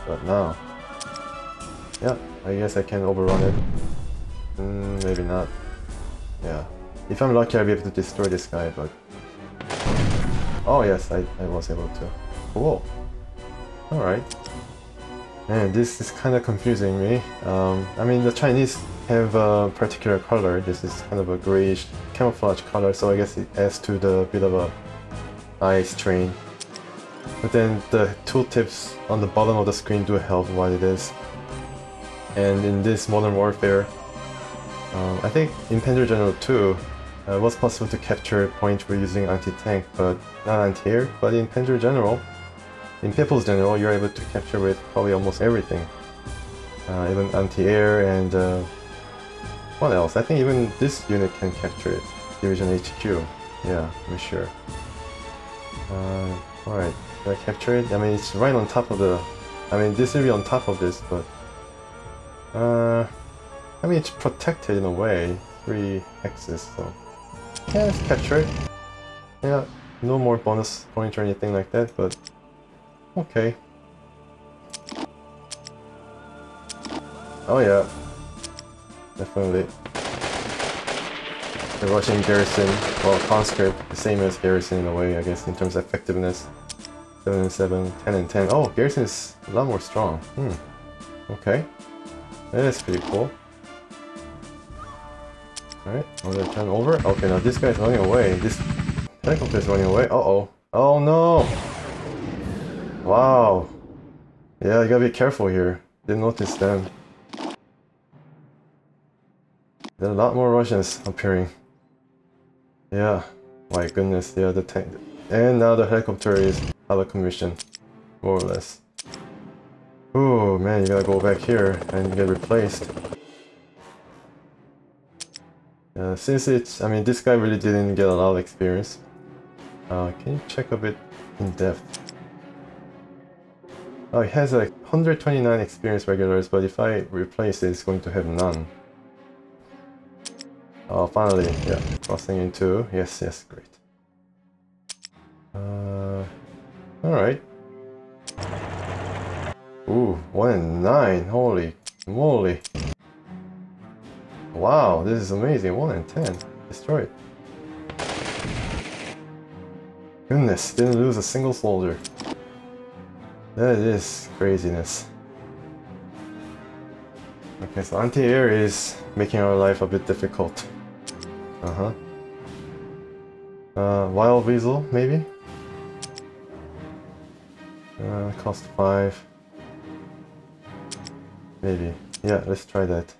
But now... yeah, I guess I can overrun it. Maybe not. Yeah. If I'm lucky, I'll be able to destroy this guy, but... oh yes, I was able to. Cool. Alright. Man, this is kind of confusing me. I mean, the Chinese have a particular color. This is kind of a grayish camouflage color, so I guess it adds to the bit of a eye strain. But then the tooltips on the bottom of the screen do help what it is. And in this Modern Warfare, I think in Infantry General 2, it was possible to capture points for using anti-tank, but not anti-air. But in Infantry General, in People's General, you're able to capture with probably almost everything. Even anti-air and... what else? I think even this unit can capture it. Division HQ. Yeah, I'm sure. Alright, did I capture it? I mean, it's right on top of the... I mean, this will be on top of this, but... I mean, it's protected in a way. 3 X's, so... yeah, let's capture it. Yeah, no more bonus points or anything like that, but... okay. Oh yeah. Definitely. The Russian garrison, well, conscript, the same as garrison in a way, I guess, in terms of effectiveness. 7 and 7, 10 and 10. Oh, garrison is a lot more strong. Okay. That is pretty cool. Alright, another turn over. Okay, now this guy's running away. This helicopter is running away. Uh-oh. Oh no! Wow. Yeah, you gotta be careful here. Didn't notice them. There are a lot more Russians appearing. Yeah. My goodness, yeah, the tank. And now the helicopter is out of commission. More or less. Oh man, you gotta go back here and get replaced. Since it's, I mean, this guy really didn't get a lot of experience. Can you check a bit in depth? Oh, it has like 129 experience regulars, but if I replace it, it's going to have none. Oh, finally, yeah, crossing into, yes, yes, great. Alright. Ooh, 1 and 9, holy moly. Wow, this is amazing, 1 and 10, destroyed. Goodness, didn't lose a single soldier. That is craziness. Okay, so anti-air is making our life a bit difficult. Wild Weasel, maybe? Cost 5. Maybe. Yeah, let's try that.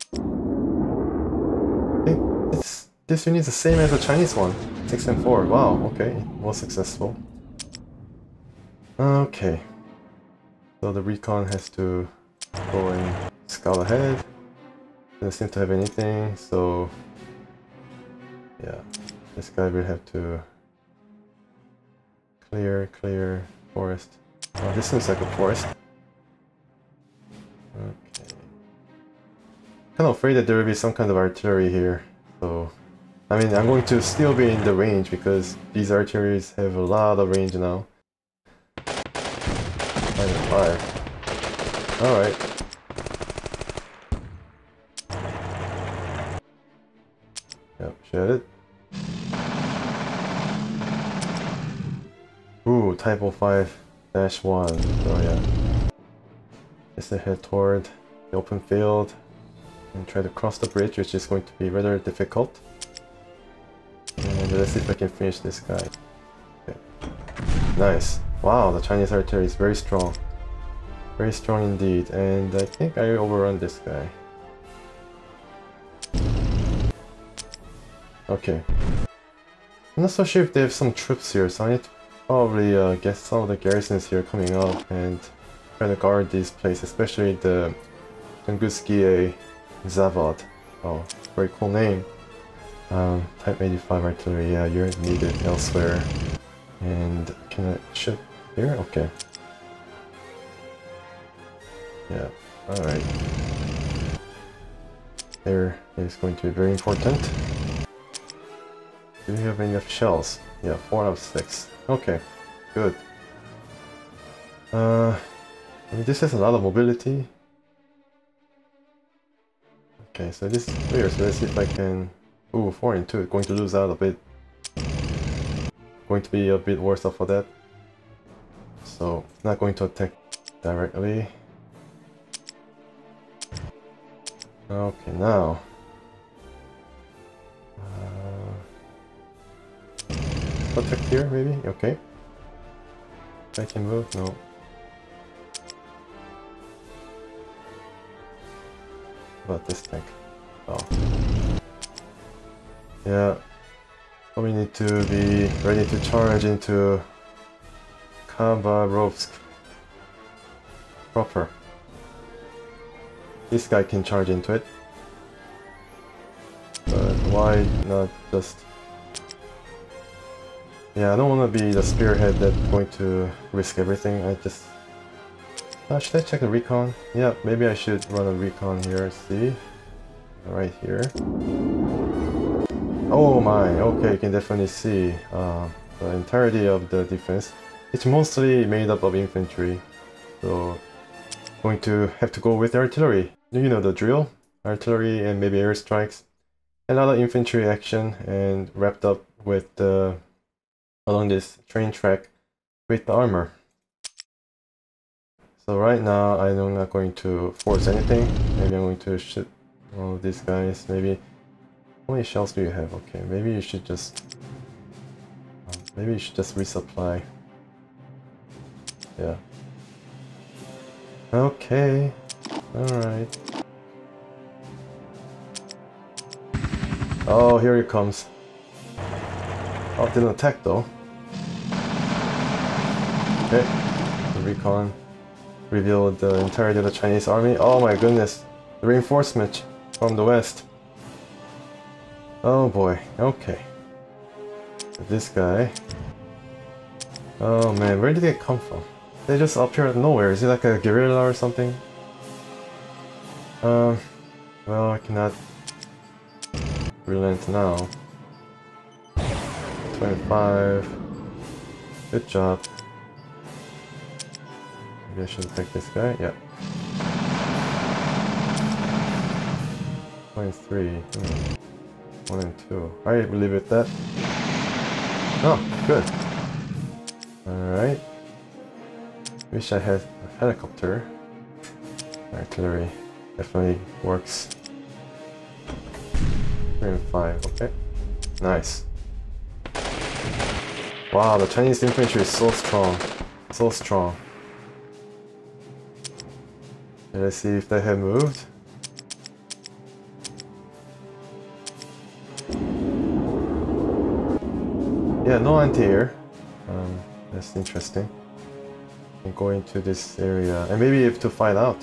I think this unit is the same as the Chinese one. 6 and 4. Wow, okay. It was successful. Okay. So the recon has to go and scout ahead. Doesn't seem to have anything, so... yeah. This guy will have to... clear forest. Oh, this seems like a forest. Okay. Kind of afraid that there will be some kind of artillery here, so... I mean, I'm going to still be in the range because these artilleries have a lot of range now. 5. Alright. Yep, shed it. Ooh, Typo 5-1. Oh yeah. Just head toward the open field and try to cross the bridge, which is going to be rather difficult. And let's see if I can finish this guy. Okay. Nice. Wow, the Chinese artillery is very strong. Very strong indeed, and I think I overrun this guy. Okay. I'm not so sure if they have some troops here, so I need to probably get some of the garrisons here coming up and try to guard this place, especially the Tunguski Zavod. Oh, very cool name. Type 85 artillery, yeah, you're needed elsewhere. And can I shoot here? Okay. Yeah, alright. There is going to be very important. Do we have enough shells? Yeah, 4 out of 6. Okay, good. I mean, this has a lot of mobility. Okay, so this is weird, so let's see if I can... Ooh, 4 and 2, going to lose out a bit. Going to be a bit worse off for that. So, not going to attack directly. Okay, now... protect here, maybe? Okay. I can move? No. What about this tank? Oh. Yeah. We need to be ready to charge into Khabarovsk proper. This guy can charge into it. But why not just... Yeah, I don't want to be the spearhead that's going to risk everything. I just... should I check the recon? Yeah, maybe I should run a recon here, see? Right here. Oh my, okay, you can definitely see the entirety of the defense. It's mostly made up of infantry, so going to have to go with artillery. You know the drill, artillery and maybe airstrikes. A lot of infantry action and wrapped up with the along this train track with the armor. So right now I'm not going to force anything. Maybe I'm going to shoot all of these guys. Maybe how many shells do you have? Okay, maybe you should just resupply. Yeah. Okay. Alright. Oh, here he comes. Oh, didn't attack though. Okay. The recon revealed the entirety of the Chinese army. Oh my goodness. The reinforcement from the west. Oh boy. Okay. This guy. Oh man, where did they come from? They just appear out of nowhere. Is it like a guerrilla or something? Well, I cannot relent now. 25. Good job. Maybe I should attack this guy. Yeah. 23. 1 and 2. I will leave it at that. Oh, good. Alright. Wish I had a helicopter. Artillery definitely works. 3 and 5, okay. Nice. Wow, the Chinese infantry is so strong. So strong. Let's see if they have moved. Yeah, no anti-air. That's interesting. And go into this area, and maybe have to fight out.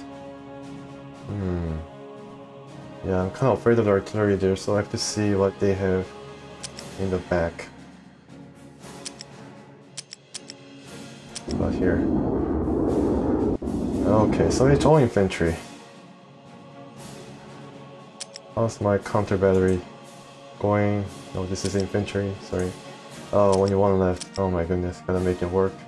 Yeah, I'm kind of afraid of the artillery there, so I have to see what they have in the back. About here. Okay, so it's all infantry. How's my counter battery going? No, this is infantry, sorry. Oh, only one left. Oh my goodness, gotta make it work.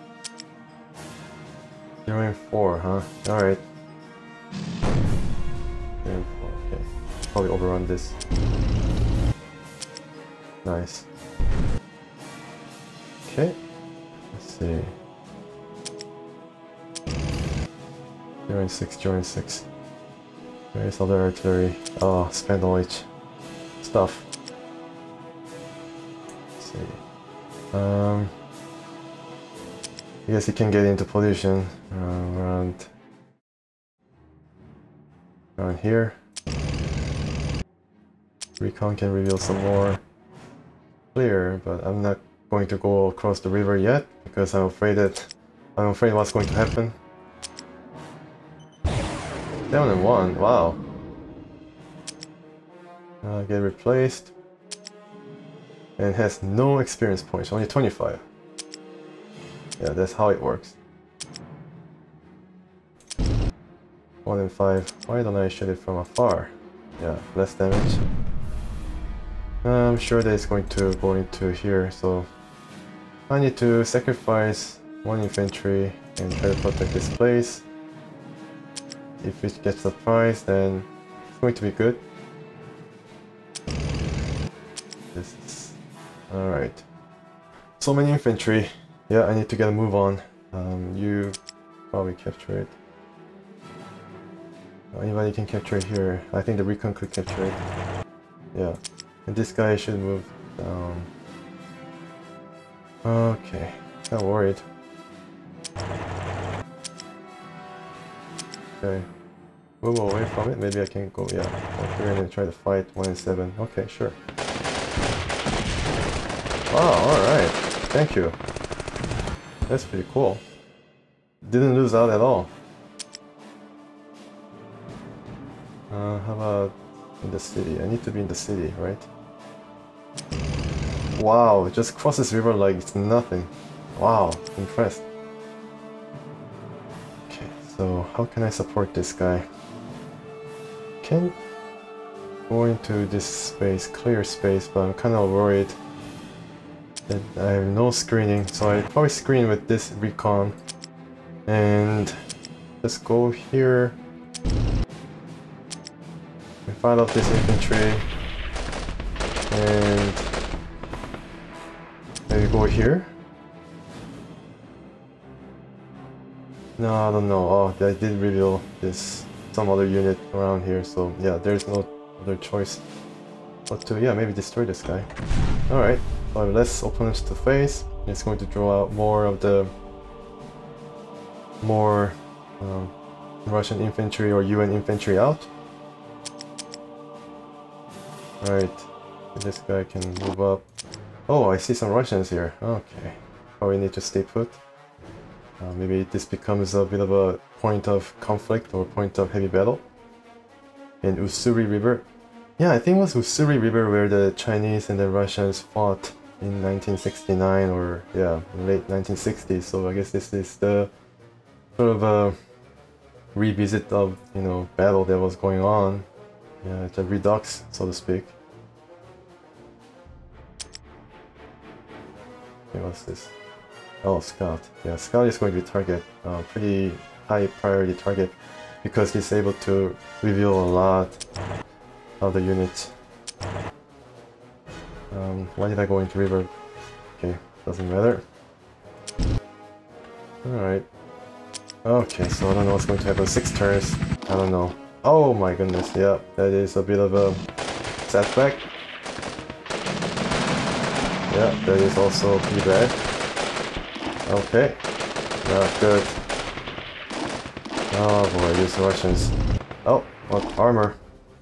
0 and 4, huh? Alright. 0 and 4, okay. Probably overrun this. Nice. Okay. Let's see. 0 and 6, 0 and 6. Where's other artillery? Oh, spend all its stuff. Let's see. I guess you can get into position around here. Recon can reveal some more clear, but I'm not going to go across the river yet because I'm afraid what's going to happen. 7 and 1, wow. Get replaced. And has no experience points, only 25. Yeah, that's how it works. 1 and 5. Why don't I shoot it from afar? Yeah, less damage. I'm sure that it's going to go into here, so I need to sacrifice 1 infantry and try to protect this place. if it gets surprised, then it's going to be good. This is... Alright. So many infantry. Yeah, I need to get a move on. You probably capture it. Anybody can capture it here. I think the recon could capture it. Yeah. And this guy should move down. Okay. Not worried. Okay. Move away from it. Maybe I can go, yeah, go here and then try to fight 1 and 7. Okay, sure. Wow, alright. Thank you. That's pretty cool. Didn't lose out at all. How about in the city? I need to be in the city, right? Wow, it just crosses river like it's nothing. Wow, impressed. Okay, so how can I support this guy? Can go into this space, clear space, but I'm kind of worried that I have no screening, so I probably screen with this recon and just go here and fight off this infantry and maybe go here. No, I don't know. Oh, I did reveal this some other unit around here, so yeah, there's no other choice but to, yeah, maybe destroy this guy. Alright, so I have less opponents to face. It's going to draw out more of the Russian infantry or UN infantry out. Alright, this guy can move up. Oh, I see some Russians here. Okay, probably need to stay put. Maybe this becomes a bit of a point of conflict or point of heavy battle. In Ussuri River. Yeah, I think it was Ussuri River where the Chinese and the Russians fought in 1969 or, yeah, late 1960s. So I guess this is the sort of a revisit of, you know, battle that was going on. Yeah, it's a redux, so to speak. Okay, what's this? Oh, Scout. Yeah, Scout is going to be target. Pretty high priority target because he's able to reveal a lot of the units. Why did I go into river? Okay, doesn't matter. Alright. Okay, so I don't know what's going to happen. 6 turns. I don't know. Oh my goodness, yeah, that is a bit of a setback. Yeah, that is also pretty bad. Okay, not good. Oh boy, these Russians. Oh, what armor?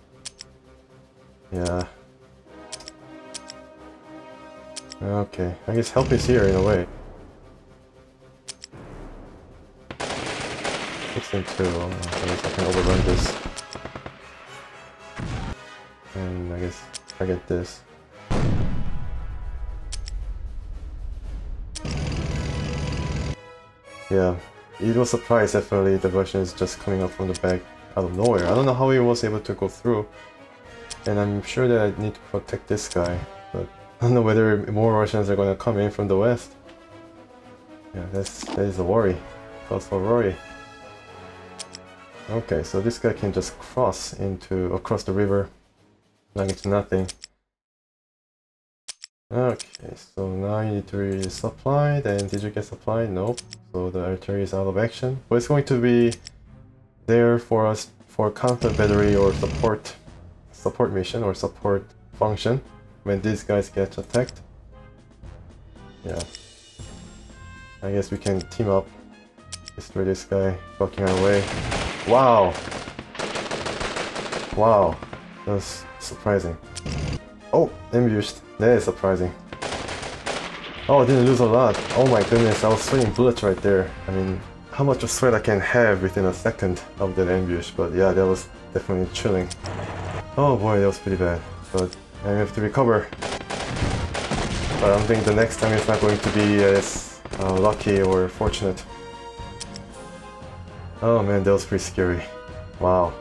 Yeah. Okay, I guess help is here in a way. 6 and 2. I guess I can overrun this. And I guess I get this. Yeah, it was a surprise definitely, the Russians just coming up from the back out of nowhere. I don't know how he was able to go through. And I'm sure that I need to protect this guy, but I don't know whether more Russians are gonna come in from the west. Yeah, that is a worry. Cause for worry. Okay, so this guy can just cross across the river like it's nothing. Okay, so now you need to resupply. Then did you get supply? Nope. So the artillery is out of action. But it's going to be there for us for counter battery or support mission or support function when these guys get attacked. Yeah. I guess we can team up. Destroy this guy blocking our way. Wow! Wow. That was surprising. Oh, ambushed. That is surprising. Oh, I didn't lose a lot. Oh my goodness, I was sweating bullets right there. I mean, how much of sweat I can have within a second of that ambush, but yeah, that was definitely chilling. Oh boy, that was pretty bad. But I have to recover. But I don't think the next time it's not going to be as lucky or fortunate. Oh man, that was pretty scary. Wow.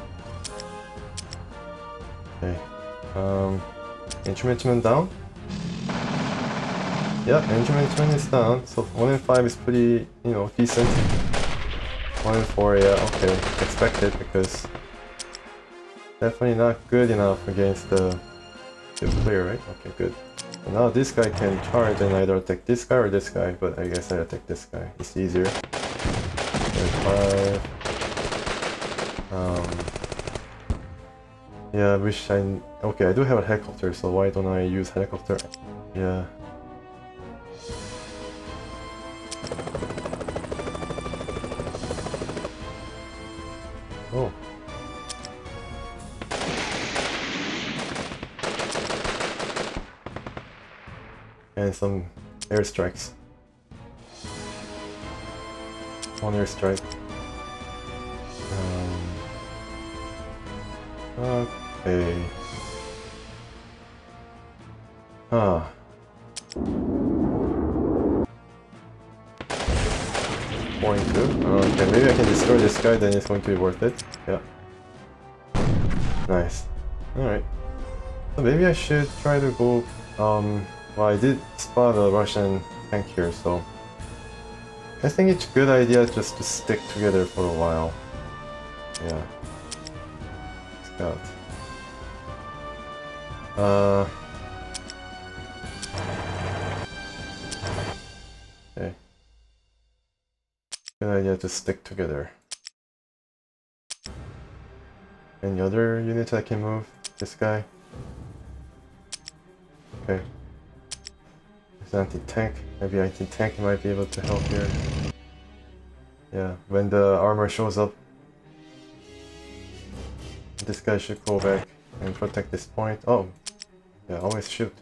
Okay. Entry management down? Yeah, entry management is down, so 1 and 5 is pretty, you know, decent. 1 and 4, yeah, okay. Expected because definitely not good enough against the player, right? Okay, good. So now this guy can charge and either attack this guy or this guy, but I guess I attack this guy. It's easier. And 5. Yeah, I wish I... Okay, I do have a helicopter, so why don't I use helicopter? Yeah. Oh. And some airstrikes. One airstrike. Okay. Ah. Point 2. Okay, maybe I can destroy this guy, then it's going to be worth it. Yeah. Nice. Alright. So maybe I should try to go... well, I did spot a Russian tank here, so... I think it's a good idea just to stick together for a while. Yeah. Scout. Okay. Good idea to stick together. Any other units I can move? This guy? Okay. It's anti-tank. Maybe anti-tank might be able to help here. Yeah, when the armor shows up, this guy should go back and protect this point. Oh, yeah, always shoot.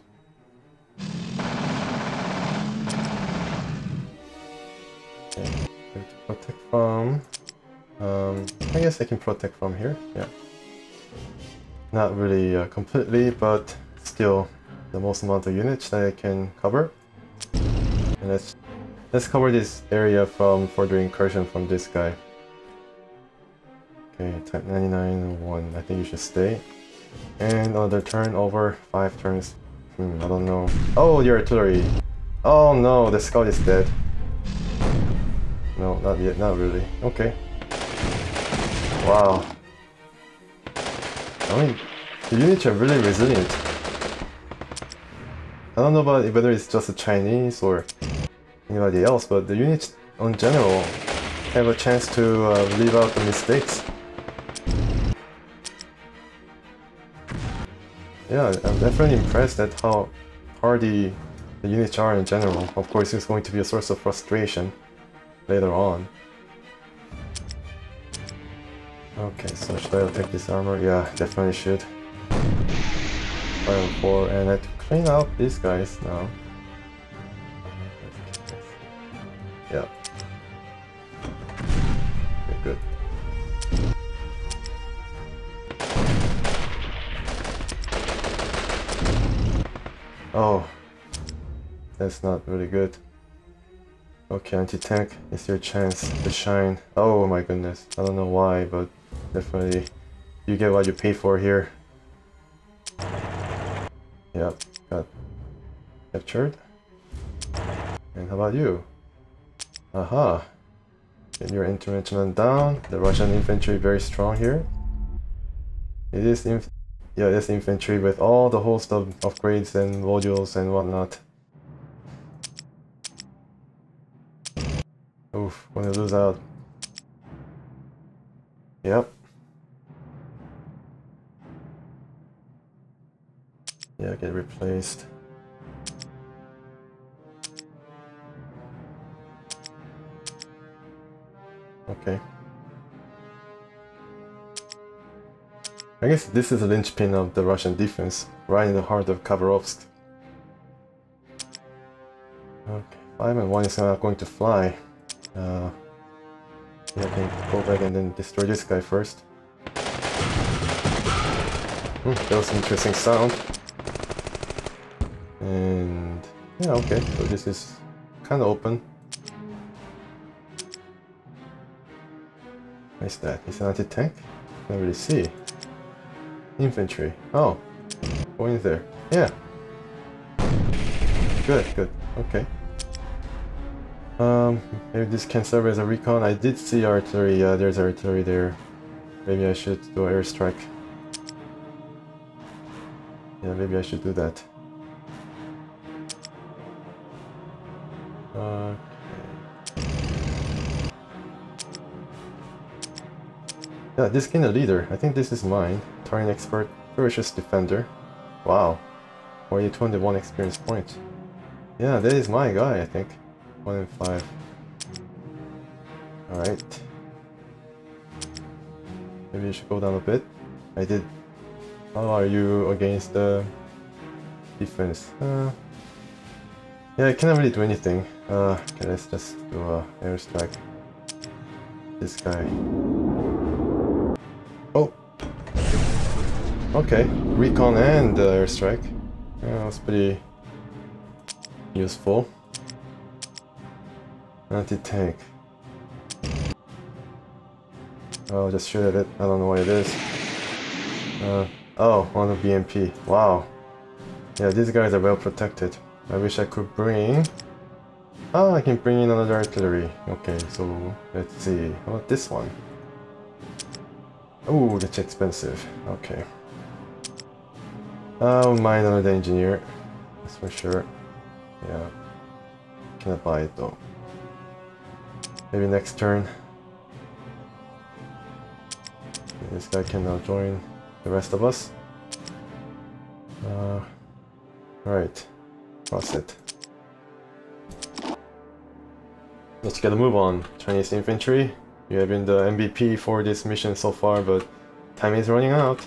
Okay, to protect from... I guess I can protect from here, yeah. Not really completely, but still the most amount of units that I can cover. And let's cover this area from further incursion from this guy. Okay, type 99 1. I think you should stay. And another turn over 5 turns. I don't know. Oh, your artillery. Oh no, the scout is dead. No, not yet, not really. Okay. Wow. I mean, the units are really resilient. I don't know about whether it's just the Chinese or anybody else, but the units in general have a chance to leave out the mistakes. Yeah, I'm definitely impressed at how hardy the units are in general. Of course, it's going to be a source of frustration later on. Okay, so should I attack this armor? Yeah, definitely should. 5 and 4, and I have to clean out these guys now. Yeah. Okay, good. Oh, that's not really good. Okay, anti-tank, it's your chance to shine. Oh my goodness, I don't know why, but definitely you get what you pay for here. Yep, got captured. And how about you? Aha! Get your intervention down. The Russian infantry very strong here. It is this infantry with all the host of upgrades and modules and whatnot. Oof, gonna lose out. Yep. Yeah, get replaced. Okay. I guess this is a linchpin of the Russian defense, right in the heart of Khabarovsk. Okay, 5 and 1 is not going to fly. Yeah, I can go back and then destroy this guy first. That was an interesting sound. And yeah, okay, so this is kind of open. What is that? Is it an anti-tank? Can't really see. Infantry. Oh, go in there. Yeah. Good, good. Okay. Maybe this can serve as a recon. I did see artillery. Yeah, there's artillery there. Maybe I should do an airstrike. Yeah, maybe I should do that. Okay. Yeah, this gained a leader. I think this is mine. Terrain expert, ferocious defender. Wow. Already 201 experience point. Yeah, that is my guy, I think. 1 in 5. Alright. Maybe you should go down a bit. I did. How are you against the defense? Yeah, I cannot really do anything. Okay, let's just do a airstrike. This guy. Oh! Okay, recon and airstrike. Yeah, that was pretty useful. Anti-tank. I'll just shoot at it. I don't know what it is. Oh, on the BMP. Wow. Yeah, these guys are well protected. I wish I could bring... Oh, I can bring in another artillery. Okay, so let's see. How about this one? Oh, that's expensive. Okay. I'll mine another engineer. That's for sure. Yeah. Cannot buy it though. Maybe next turn. This guy can now join the rest of us. Alright. Cross it. Let's get a move on. Chinese infantry. You have been the MVP for this mission so far, but time is running out.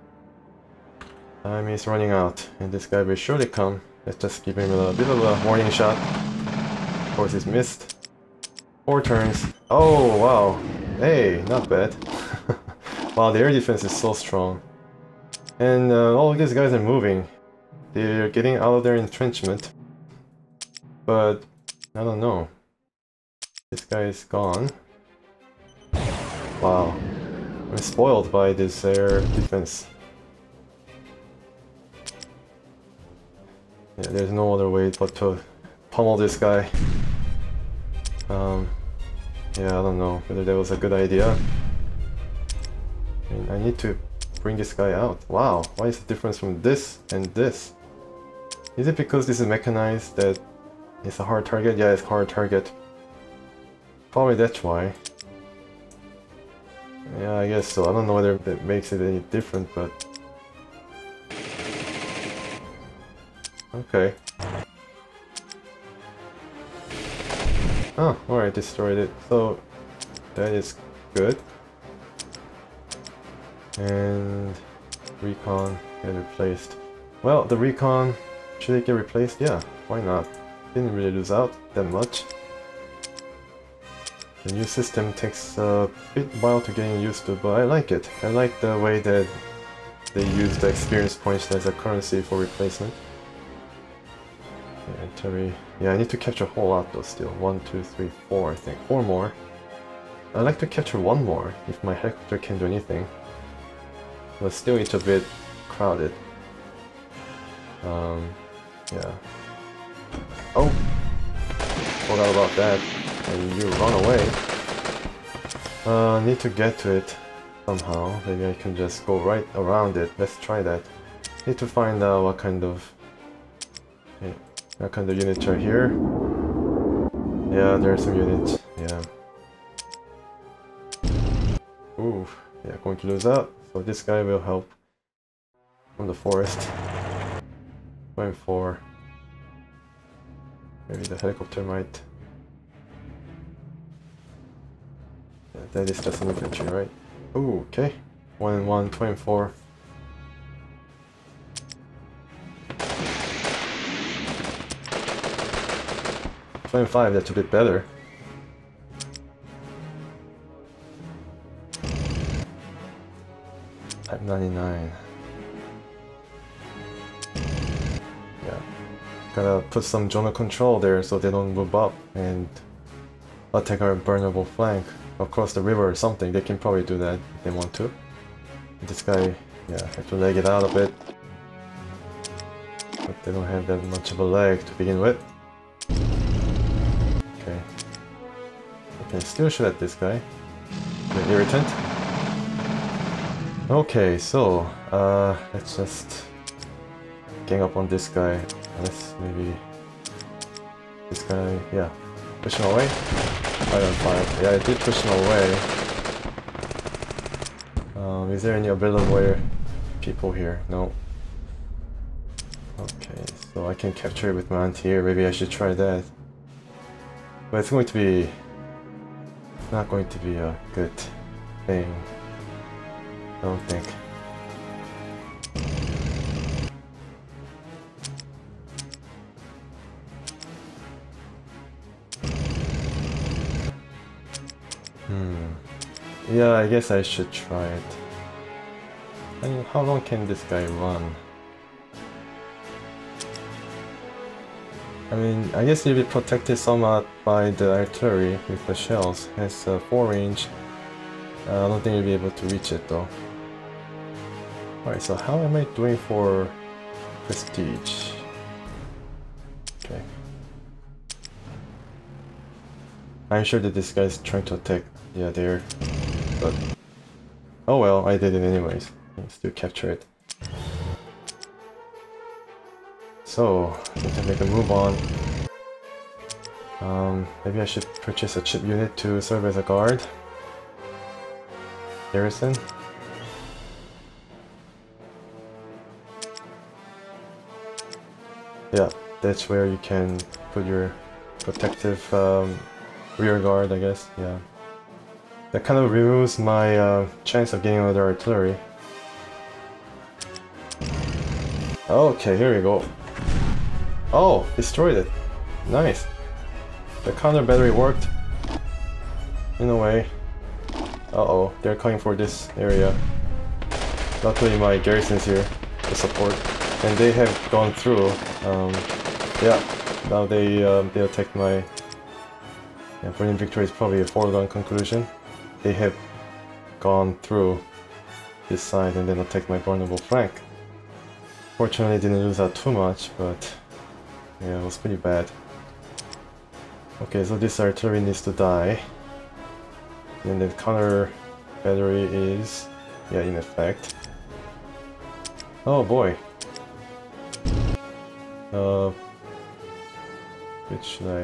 Time is running out, and this guy will surely come. Let's just give him a bit of a warning shot. Of course, he's missed. 4 turns. Oh, wow. Hey, not bad. Wow, the air defense is so strong. And all of these guys are moving. They're getting out of their entrenchment. But, I don't know. This guy is gone. Wow. I'm spoiled by this air defense. Yeah, there's no other way but to pummel this guy. Yeah, I don't know whether that was a good idea. I need to bring this guy out. Wow, why is the difference from this and this? Is it because this is mechanized that it's a hard target? Yeah, it's a hard target. Probably that's why. Yeah, I guess so. I don't know whether that makes it any different, but... Okay. Oh, alright, destroyed it. So, that is good. And... recon get replaced. Well, the recon... should it get replaced? Yeah, why not? Didn't really lose out that much. The new system takes a bit while to get used to, but I like it. I like the way that they use the experience points as a currency for replacement. Yeah, I need to capture a whole lot though still. 1, 2, 3, 4 I think. 4 more. I'd like to capture 1 more if my helicopter can do anything. But still it's a bit crowded. Yeah. Oh! Forgot about that. And you run away. Need to get to it somehow. Maybe I can just go right around it. Let's try that. Need to find out what kind of units are here. Yeah, there are some units. Yeah. Ooh, yeah, going to lose out. So this guy will help from the forest. Going for... maybe the helicopter might... yeah, that is just an infantry, right? Ooh, okay. 1 and 1, 24. $25, that's a bit better. Type 99. Yeah. Gotta put some zonal control there so they don't move up and attack our vulnerable flank across the river or something. They can probably do that if they want to. This guy, yeah, have to leg it out a bit. But they don't have that much of a leg to begin with. Okay. can still shoot at this guy. The irritant. Okay, so let's just gang up on this guy. Let's maybe this guy, yeah, push him away. 5 on 5. Yeah, I did push him away. Is there any available people here? No. Okay, so I can capture it with my anti-air. Maybe I should try that. But it's going to be not going to be a good thing. I don't think. Yeah, I guess I should try it. I mean, how long can this guy run? I mean, I guess he'll be protected somewhat by the artillery with the shells. It has 4 range. I don't think he'll be able to reach it though. Alright, so how am I doing for prestige? Okay. I'm sure that this guy's trying to attack, yeah, there. But oh well, I did it anyways. I can still capture it. So, I need to make a move on. Maybe I should purchase a chip unit to serve as a guard. Garrison. Yeah, that's where you can put your protective rear guard, I guess. Yeah. That kind of removes my chance of getting another artillery. Okay, here we go. Oh, destroyed it. Nice. The counter battery worked. In a way. Uh-oh, they're coming for this area. Luckily my garrison's here to support. And they have gone through. Yeah, now they attacked my... Yeah, brilliant victory is probably a foregone conclusion. They have gone through this side and then attacked my vulnerable flank. Fortunately, didn't lose out too much, but yeah, it was pretty bad. Okay, so this artillery needs to die. And then counter battery is, yeah, in effect. Oh boy. Which should I?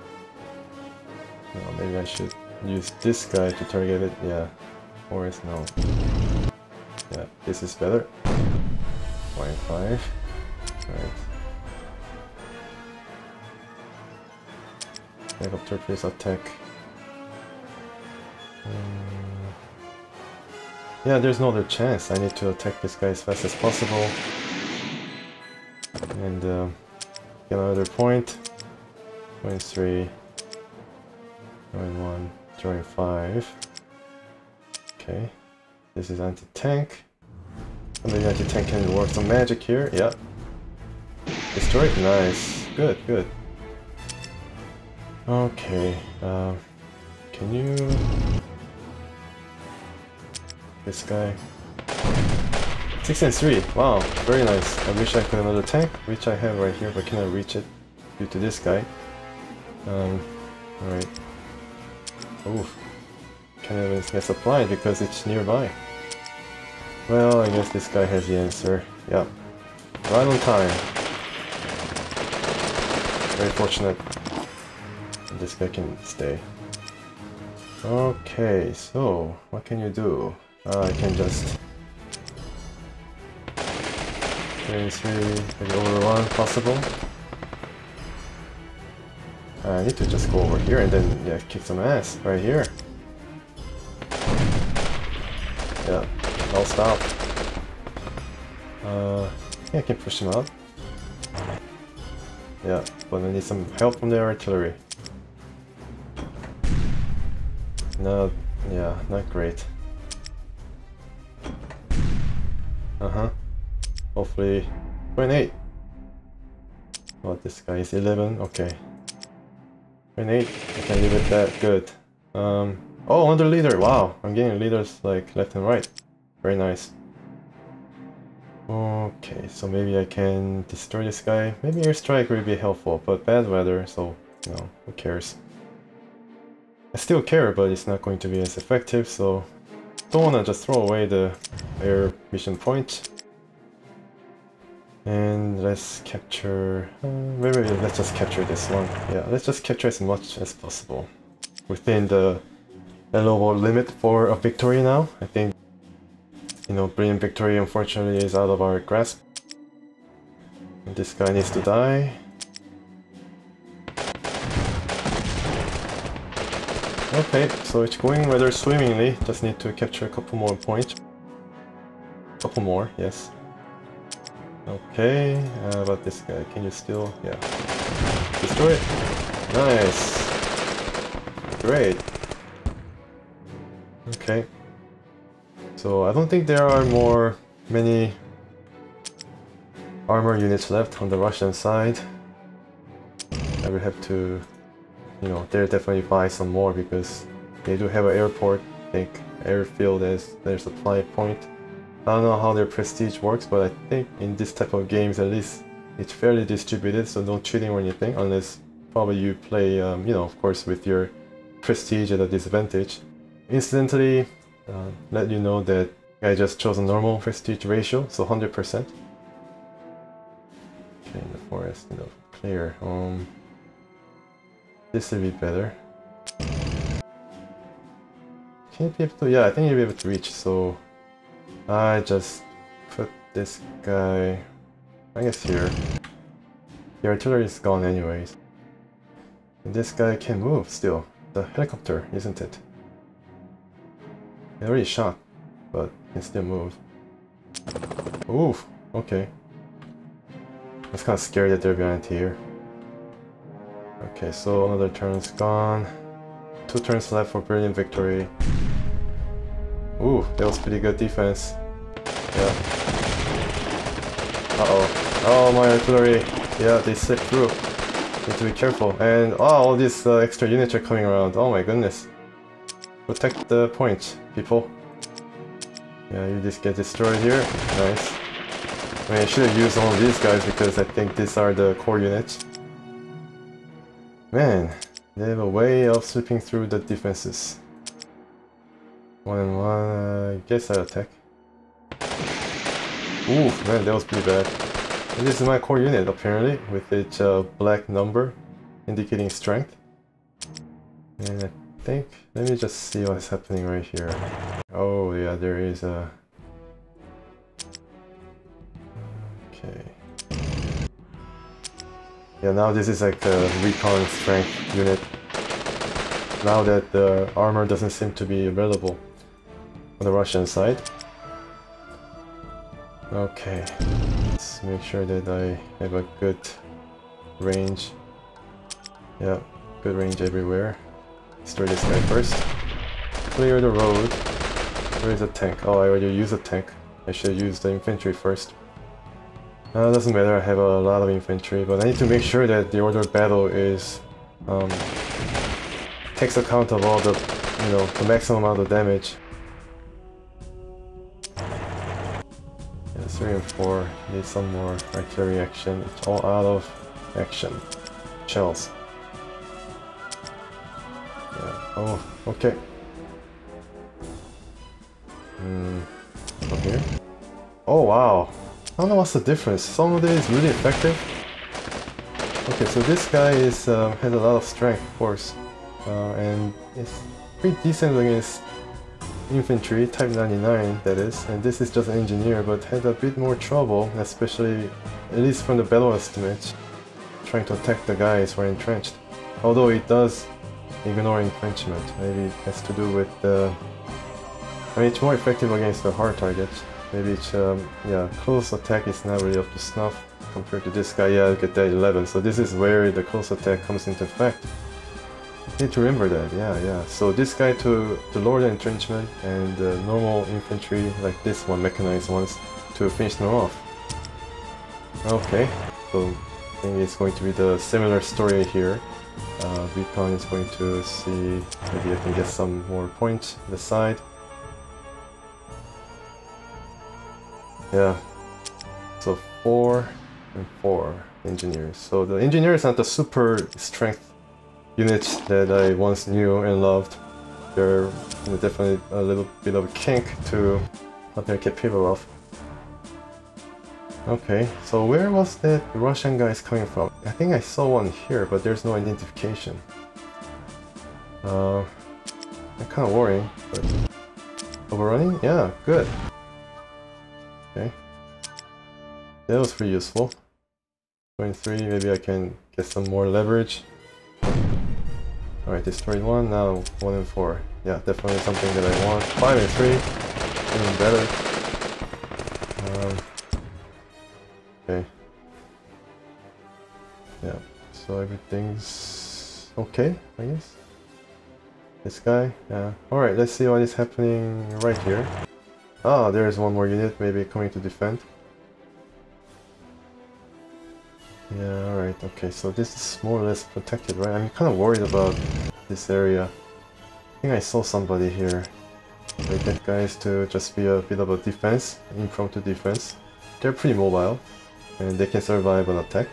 No, maybe I should use this guy to target it. Yeah, or is no. Yeah, this is better. 0.5. Right. Helicopter please attack. Yeah, there's no other chance. I need to attack this guy as fast as possible. And get another point. 0.3. 0.1. 0.5. Okay. This is anti-tank. Maybe anti-tank can work some magic here. Yep. Destroyed. Nice. Good, good. Okay. Can you... This guy. 6 and 3. Wow, very nice. I wish I could have another tank, which I have right here, but cannot reach it due to this guy. Alright. Oof. Can't even get supplied because it's nearby. Well, I guess this guy has the answer. Yep. Right on time. Very fortunate. And this guy can stay. Okay, so what can you do? I can just... 3, maybe over 1 possible. I need to just go over here and then, yeah, kick some ass right here. Yeah, I'll stop. Yeah, I can push him up. Yeah, but I need some help from the artillery. No, yeah, not great. Hopefully 0.8. Oh, this guy is 11. Okay. 0.8. I can leave it that good. Oh, under leader. Wow, I'm getting leaders like left and right. Very nice. Okay, so maybe I can destroy this guy. Maybe airstrike will be helpful, but bad weather, so you know, who cares? I still care, but it's not going to be as effective, so don't want to just throw away the air mission point. And let's capture... maybe let's just capture this one. Yeah, let's just capture as much as possible. Within the allowable limit for a victory now. I think, you know, brilliant victory unfortunately is out of our grasp. And this guy needs to die. Okay, so it's going rather swimmingly. Just need to capture a couple more points. Couple more, yes. Okay, about this guy, can you still... yeah. Destroy it! Nice! Great! Okay. So I don't think there are many armor units left on the Russian side. I will have to, you know, they'll definitely buy some more because they do have an airport, I think, airfield as their supply point. I don't know how their prestige works, but I think in this type of games at least it's fairly distributed, so no cheating or anything, unless probably you play, you know, of course with your prestige at a disadvantage. Incidentally, let you know that I just chose a normal prestige ratio, so 100%. Okay, in the forest, you know, clear. This will be better. Can you be able to? Yeah, I think you'll be able to reach, so I just put this guy, I guess here. The artillery is gone anyways. And this guy can move still. The helicopter, isn't it? It already shot, but can still move. Oof, okay. That's kind of scary that they're behind here. Okay, so another turn's gone. 2 turns left for brilliant victory. Ooh, that was pretty good defense. Yeah. Uh-oh. Oh, my artillery. Yeah, they slipped through. Need to be careful. And oh, all these extra units are coming around. Oh my goodness. Protect the point, people. Yeah, you just get destroyed here. Nice. I mean, I should have used all of these guys because I think these are the core units. Man, they have a way of slipping through the defenses. 1 and 1, I guess I attack. Ooh, man, that was pretty bad. And this is my core unit, apparently, with its black number indicating strength. And I think, let me just see what's happening right here. Oh, yeah, there is a... okay. Yeah, now this is like a recon strength unit. Now that the armor doesn't seem to be available on the Russian side. Okay, let's make sure that I have a good range. Yeah, good range everywhere. Destroy this guy first. Clear the road. Where is the tank? Oh, I already used a tank. I should use the infantry first. Doesn't matter, I have a lot of infantry, but I need to make sure that the order of battle is takes account of all the, you know, the maximum amount of damage. Yeah, 3 and 4 need some more artillery action. It's all out of action. Shells. Yeah. Oh, okay. From here. Oh wow. I don't know what's the difference. Some of it is really effective. Okay, so this guy is has a lot of strength, of course, and it's pretty decent against infantry, type 99 that is, and this is just an engineer, but had a bit more trouble, especially, at least from the battle estimate, trying to attack the guys who are entrenched. Although it does ignore entrenchment. Maybe it has to do with the... I mean, it's more effective against the hard targets. Maybe it's, yeah, close attack is not really up to snuff compared to this guy. Yeah, look at that, 11. So this is where the close attack comes into effect. Need to remember that, yeah. So this guy to lower the entrenchment, and normal infantry, like this one, mechanized ones, to finish them off. Okay, so I think it's going to be the similar story here. Recon is going to see, maybe I can get some more points on the side. Yeah, so 4 and 4 engineers. So the engineer is not the super strength units that I once knew and loved. They're definitely a little bit of a kink to what they're capable of. Okay, so where was that Russian guys coming from? I think I saw one here, but there's no identification. I'm kind of worrying, but... Overrunning? Yeah, good. Okay. That was pretty useful. 23, maybe I can get some more leverage. Alright, destroyed one, now 1 and 4. Yeah, definitely something that I want. 5 and 3, even better. Okay. Yeah, so everything's okay, I guess. This guy, yeah. Alright, let's see what is happening right here. Ah, there's one more unit maybe coming to defend. Yeah, alright, okay, so this is more or less protected, right? I'm kind of worried about this area. I think I saw somebody here. I get guys to just be a bit of a defense, impromptu defense. They're pretty mobile, and they can survive an attack.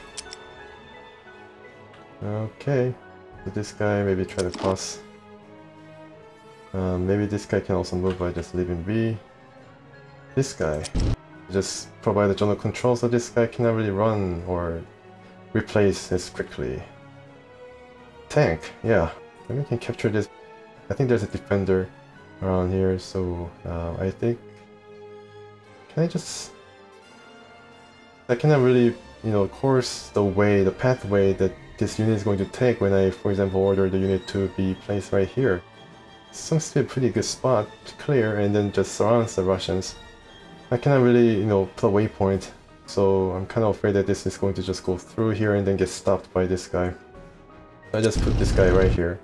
Okay, so this guy maybe try to cross. Maybe this guy can also move by just leaving B. This guy just provide the general control, so this guy cannot really run or replace as quickly. Tank, yeah, maybe we can capture this. I think there's a defender around here, so I think... Can I just... I cannot really, you know, course the pathway that this unit is going to take when I, for example, order the unit to be placed right here. Seems to be a pretty good spot to clear and then just surrounds the Russians. I cannot really, you know, put a waypoint, so I'm kind of afraid that this is going to just go through here and then get stopped by this guy. I just put this guy right here.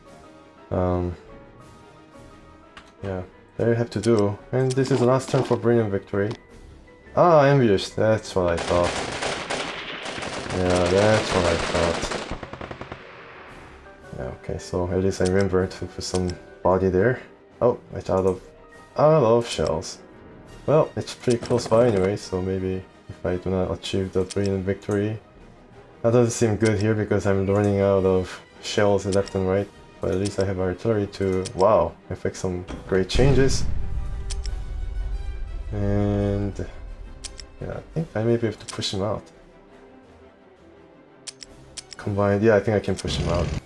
Yeah, there you have to do. And this is the last turn for brilliant victory. Ah, ambush, that's what I thought. Yeah, that's what I thought. Yeah, okay, so at least I remember to put some body there. Oh, it's out of shells. Well, it's pretty close by anyway, so maybe if I do not achieve the brilliant victory. That doesn't seem good here because I'm running out of shells left and right. But at least I have artillery to, wow, effect some great changes. And yeah, I think I may be able to push him out. Combined, yeah, I think I can push him out.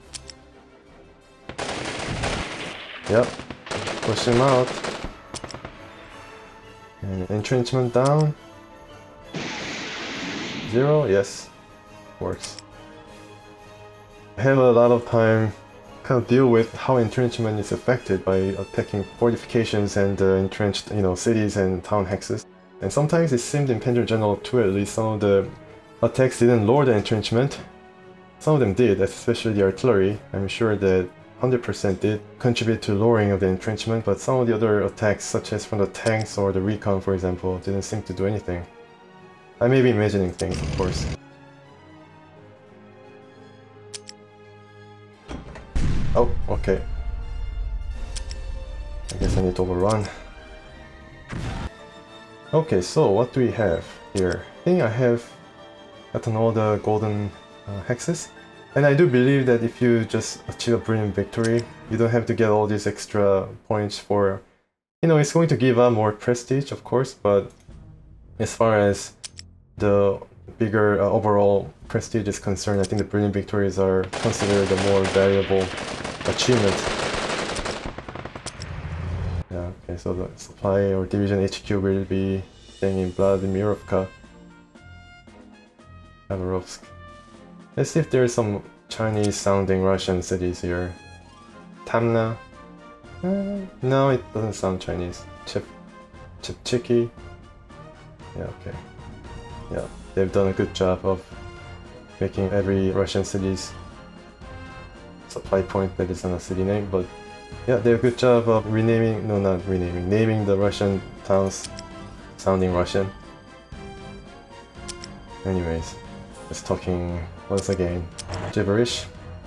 Yep, push him out. And entrenchment down. 0, yes, works. I have a lot of time kind of deal with how entrenchment is affected by attacking fortifications and entrenched, you know, cities and town hexes. And sometimes it seemed in Panzer General 2 at least some of the attacks didn't lower the entrenchment. Some of them did, especially the artillery. I'm sure that 100% did contribute to lowering of the entrenchment, but some of the other attacks, such as from the tanks or the recon, for example, didn't seem to do anything. I may be imagining things, of course. Oh, okay. I guess I need to overrun. Okay, so what do we have here? I think I have gotten all the golden hexes. And I do believe that if you just achieve a brilliant victory, you don't have to get all these extra points for... You know, it's going to give out more prestige, of course, but as far as the bigger overall prestige is concerned, I think the brilliant victories are considered a more valuable achievement. Yeah, okay, so the supply or division HQ will be staying in Vladimirovka. Khabarovsk. Let's see if there is some Chinese sounding Russian cities here. Tamna? No, it doesn't sound Chinese. Chipchiki? Yeah, okay. Yeah, they've done a good job of making every Russian city's supply point that isn't a city name, but yeah, they have a good job of renaming, no, not renaming, naming the Russian towns sounding Russian. Anyways, just talking once again gibberish.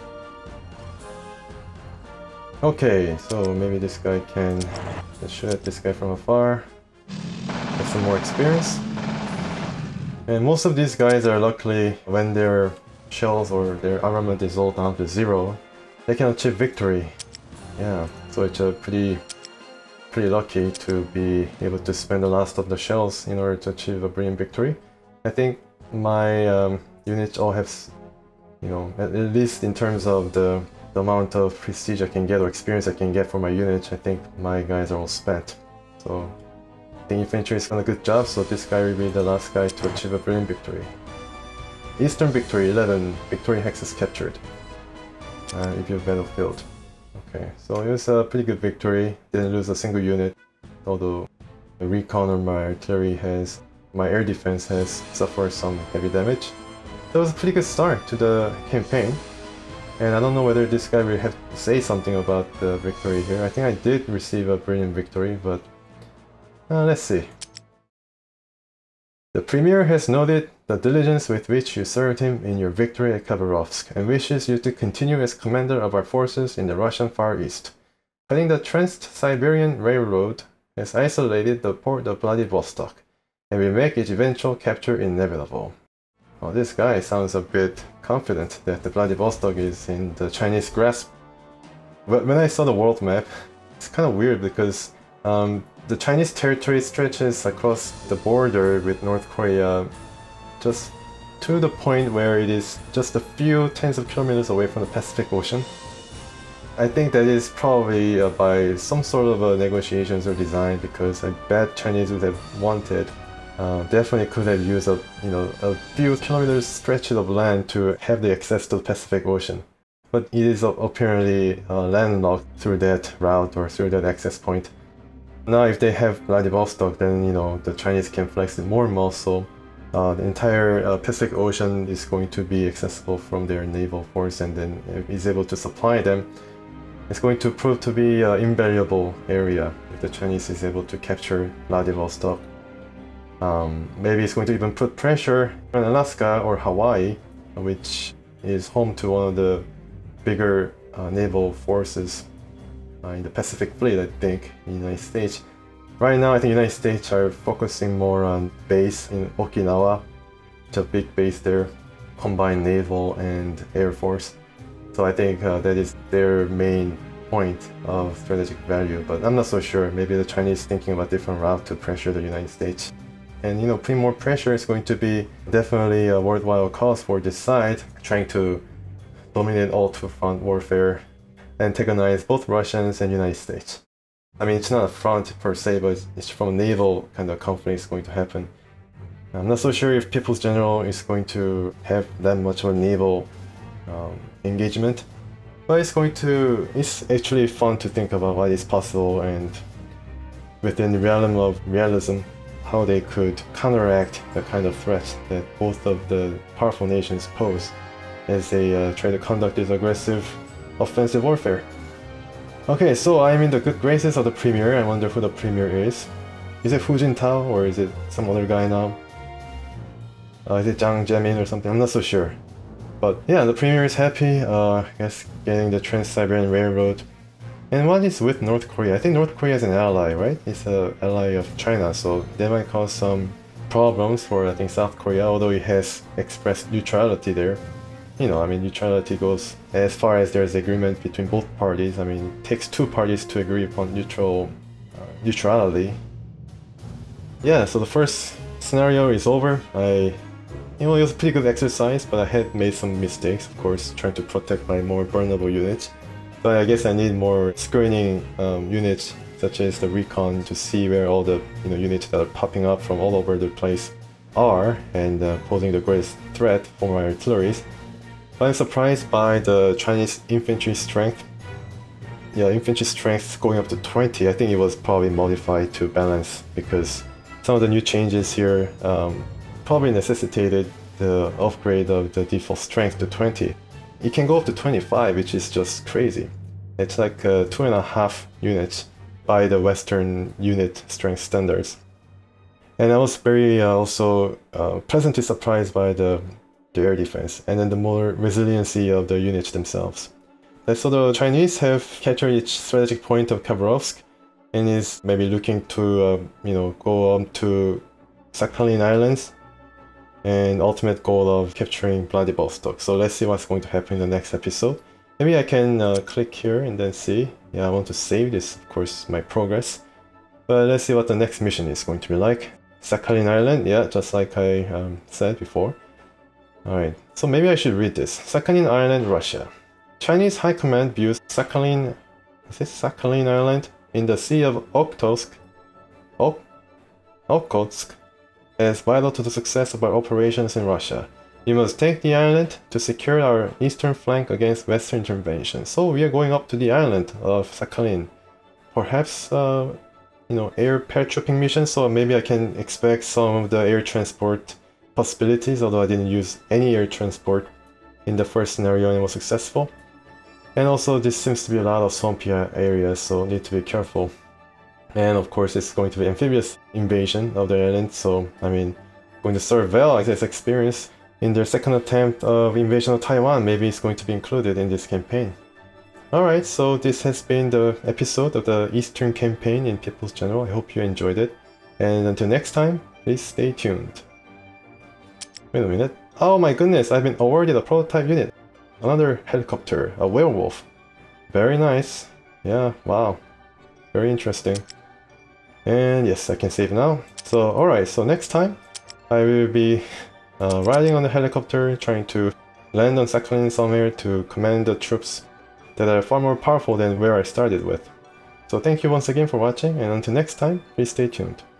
Okay, so maybe this guy can just shoot at this guy from afar, get some more experience. And most of these guys are luckily, when they're shells or their armament is all down to 0, they can achieve victory. Yeah, so it's a pretty lucky to be able to spend the last of the shells in order to achieve a brilliant victory. I think my units all have, you know, at least in terms of the amount of prestige I can get or experience I can get for my units, I think my guys are all spent. So the infantry is done a good job, so this guy will be the last guy to achieve a brilliant victory. Eastern Victory 11, Victory Hexes captured. Review battlefield. Okay, so it was a pretty good victory, didn't lose a single unit, although the recon or my artillery has, my air defense has suffered some heavy damage. That was a pretty good start to the campaign, and I don't know whether this guy will have to say something about the victory here. I think I did receive a brilliant victory, but let's see. The Premier has noted the diligence with which you served him in your victory at Khabarovsk and wishes you to continue as commander of our forces in the Russian Far East. Cutting the Trans-Siberian Railroad has isolated the port of Vladivostok and will make its eventual capture inevitable. Well, this guy sounds a bit confident that the Vladivostok is in the Chinese grasp. But when I saw the world map, it's kind of weird because the Chinese territory stretches across the border with North Korea just to the point where it is just a few tens of kilometers away from the Pacific Ocean. I think that is probably by some sort of negotiations or design, because I bet Chinese would have wanted, definitely could have used a few kilometers stretches of land to have the access to the Pacific Ocean. But it is apparently landlocked through that route or through that access point. Now if they have Vladivostok, then the Chinese can flex it more muscle. The entire Pacific Ocean is going to be accessible from their naval force, and then is able to supply them. It's going to prove to be an invaluable area if the Chinese is able to capture Vladivostok. Maybe it's going to even put pressure on Alaska or Hawaii, which is home to one of the bigger naval forces in the Pacific Fleet, I think, in the United States. Right now, I think the United States are focusing more on base in Okinawa. It's a big base there, combined naval and air force. So I think that is their main point of strategic value, but I'm not so sure. Maybe the Chinese thinking about different route to pressure the United States. And putting more pressure is going to be definitely a worthwhile cause for this side, trying to dominate all two-front warfare, antagonize both Russians and United States. I mean, it's not a front per se, but it's from a naval kind of conflict is going to happen. I'm not so sure if People's General is going to have that much of a naval engagement, but it's actually fun to think about what is possible, and within the realm of realism, how they could counteract the kind of threat that both of the powerful nations pose as they try to conduct this aggressive offensive warfare. Okay, so I'm in the good graces of the Premier. I wonder who the Premier is. Is it Hu Jintao or is it some other guy now? Is it Jiang Zemin or something? I'm not so sure. But yeah, the Premier is happy, I guess, getting the Trans-Siberian Railroad. And what is with North Korea? I think North Korea is an ally, right? It's an ally of China, so that might cause some problems for, I think, South Korea, although it has expressed neutrality there. I mean, neutrality goes as far as there's agreement between both parties. I mean, it takes two parties to agree upon neutrality. Yeah, so the first scenario is over. It was a pretty good exercise, but I had made some mistakes, of course, trying to protect my more vulnerable units. But I guess I need more screening units, such as the recon, to see where all the units that are popping up from all over the place are, and posing the greatest threat for my artilleries. But I'm surprised by the Chinese infantry strength. Yeah, infantry strength going up to 20. I think it was probably modified to balance, because some of the new changes here probably necessitated the upgrade of the default strength to 20. It can go up to 25, which is just crazy. It's like 2.5 units by the Western unit strength standards. And I was very also pleasantly surprised by the air defense, and then the more resiliency of the units themselves. And so the Chinese have captured each strategic point of Khabarovsk, and is maybe looking to go on to Sakhalin Islands, and ultimate goal of capturing Vladivostok. So let's see what's going to happen in the next episode. Maybe I can click here and then see. Yeah, I want to save this, of course, my progress. But let's see what the next mission is going to be like. Sakhalin Island, yeah, just like I said before. Alright, so maybe I should read this. Sakhalin Island, Russia. Chinese High Command views Sakhalin Island in the Sea of Okhotsk as vital to the success of our operations in Russia. We must take the island to secure our eastern flank against Western intervention. So we are going up to the island of Sakhalin. Perhaps, air paratrooping mission, so maybe I can expect some of the air transport possibilities, although I didn't use any air transport in the first scenario and it was successful. And also this seems to be a lot of swampy areas, so need to be careful. And of course it's going to be amphibious invasion of the island, so I mean, going to serve well as this experience. In their second attempt of invasion of Taiwan, maybe it's going to be included in this campaign. Alright, so this has been the episode of the Eastern campaign in People's General. I hope you enjoyed it. And until next time, please stay tuned. Wait a minute. Oh my goodness, I've been awarded a prototype unit. Another helicopter, a werewolf. Very nice. Yeah, wow. Very interesting. And yes, I can save now. So, alright, so next time I will be riding on the helicopter, trying to land on Sakhalin somewhere to command the troops that are far more powerful than where I started with. So thank you once again for watching, and until next time, please stay tuned.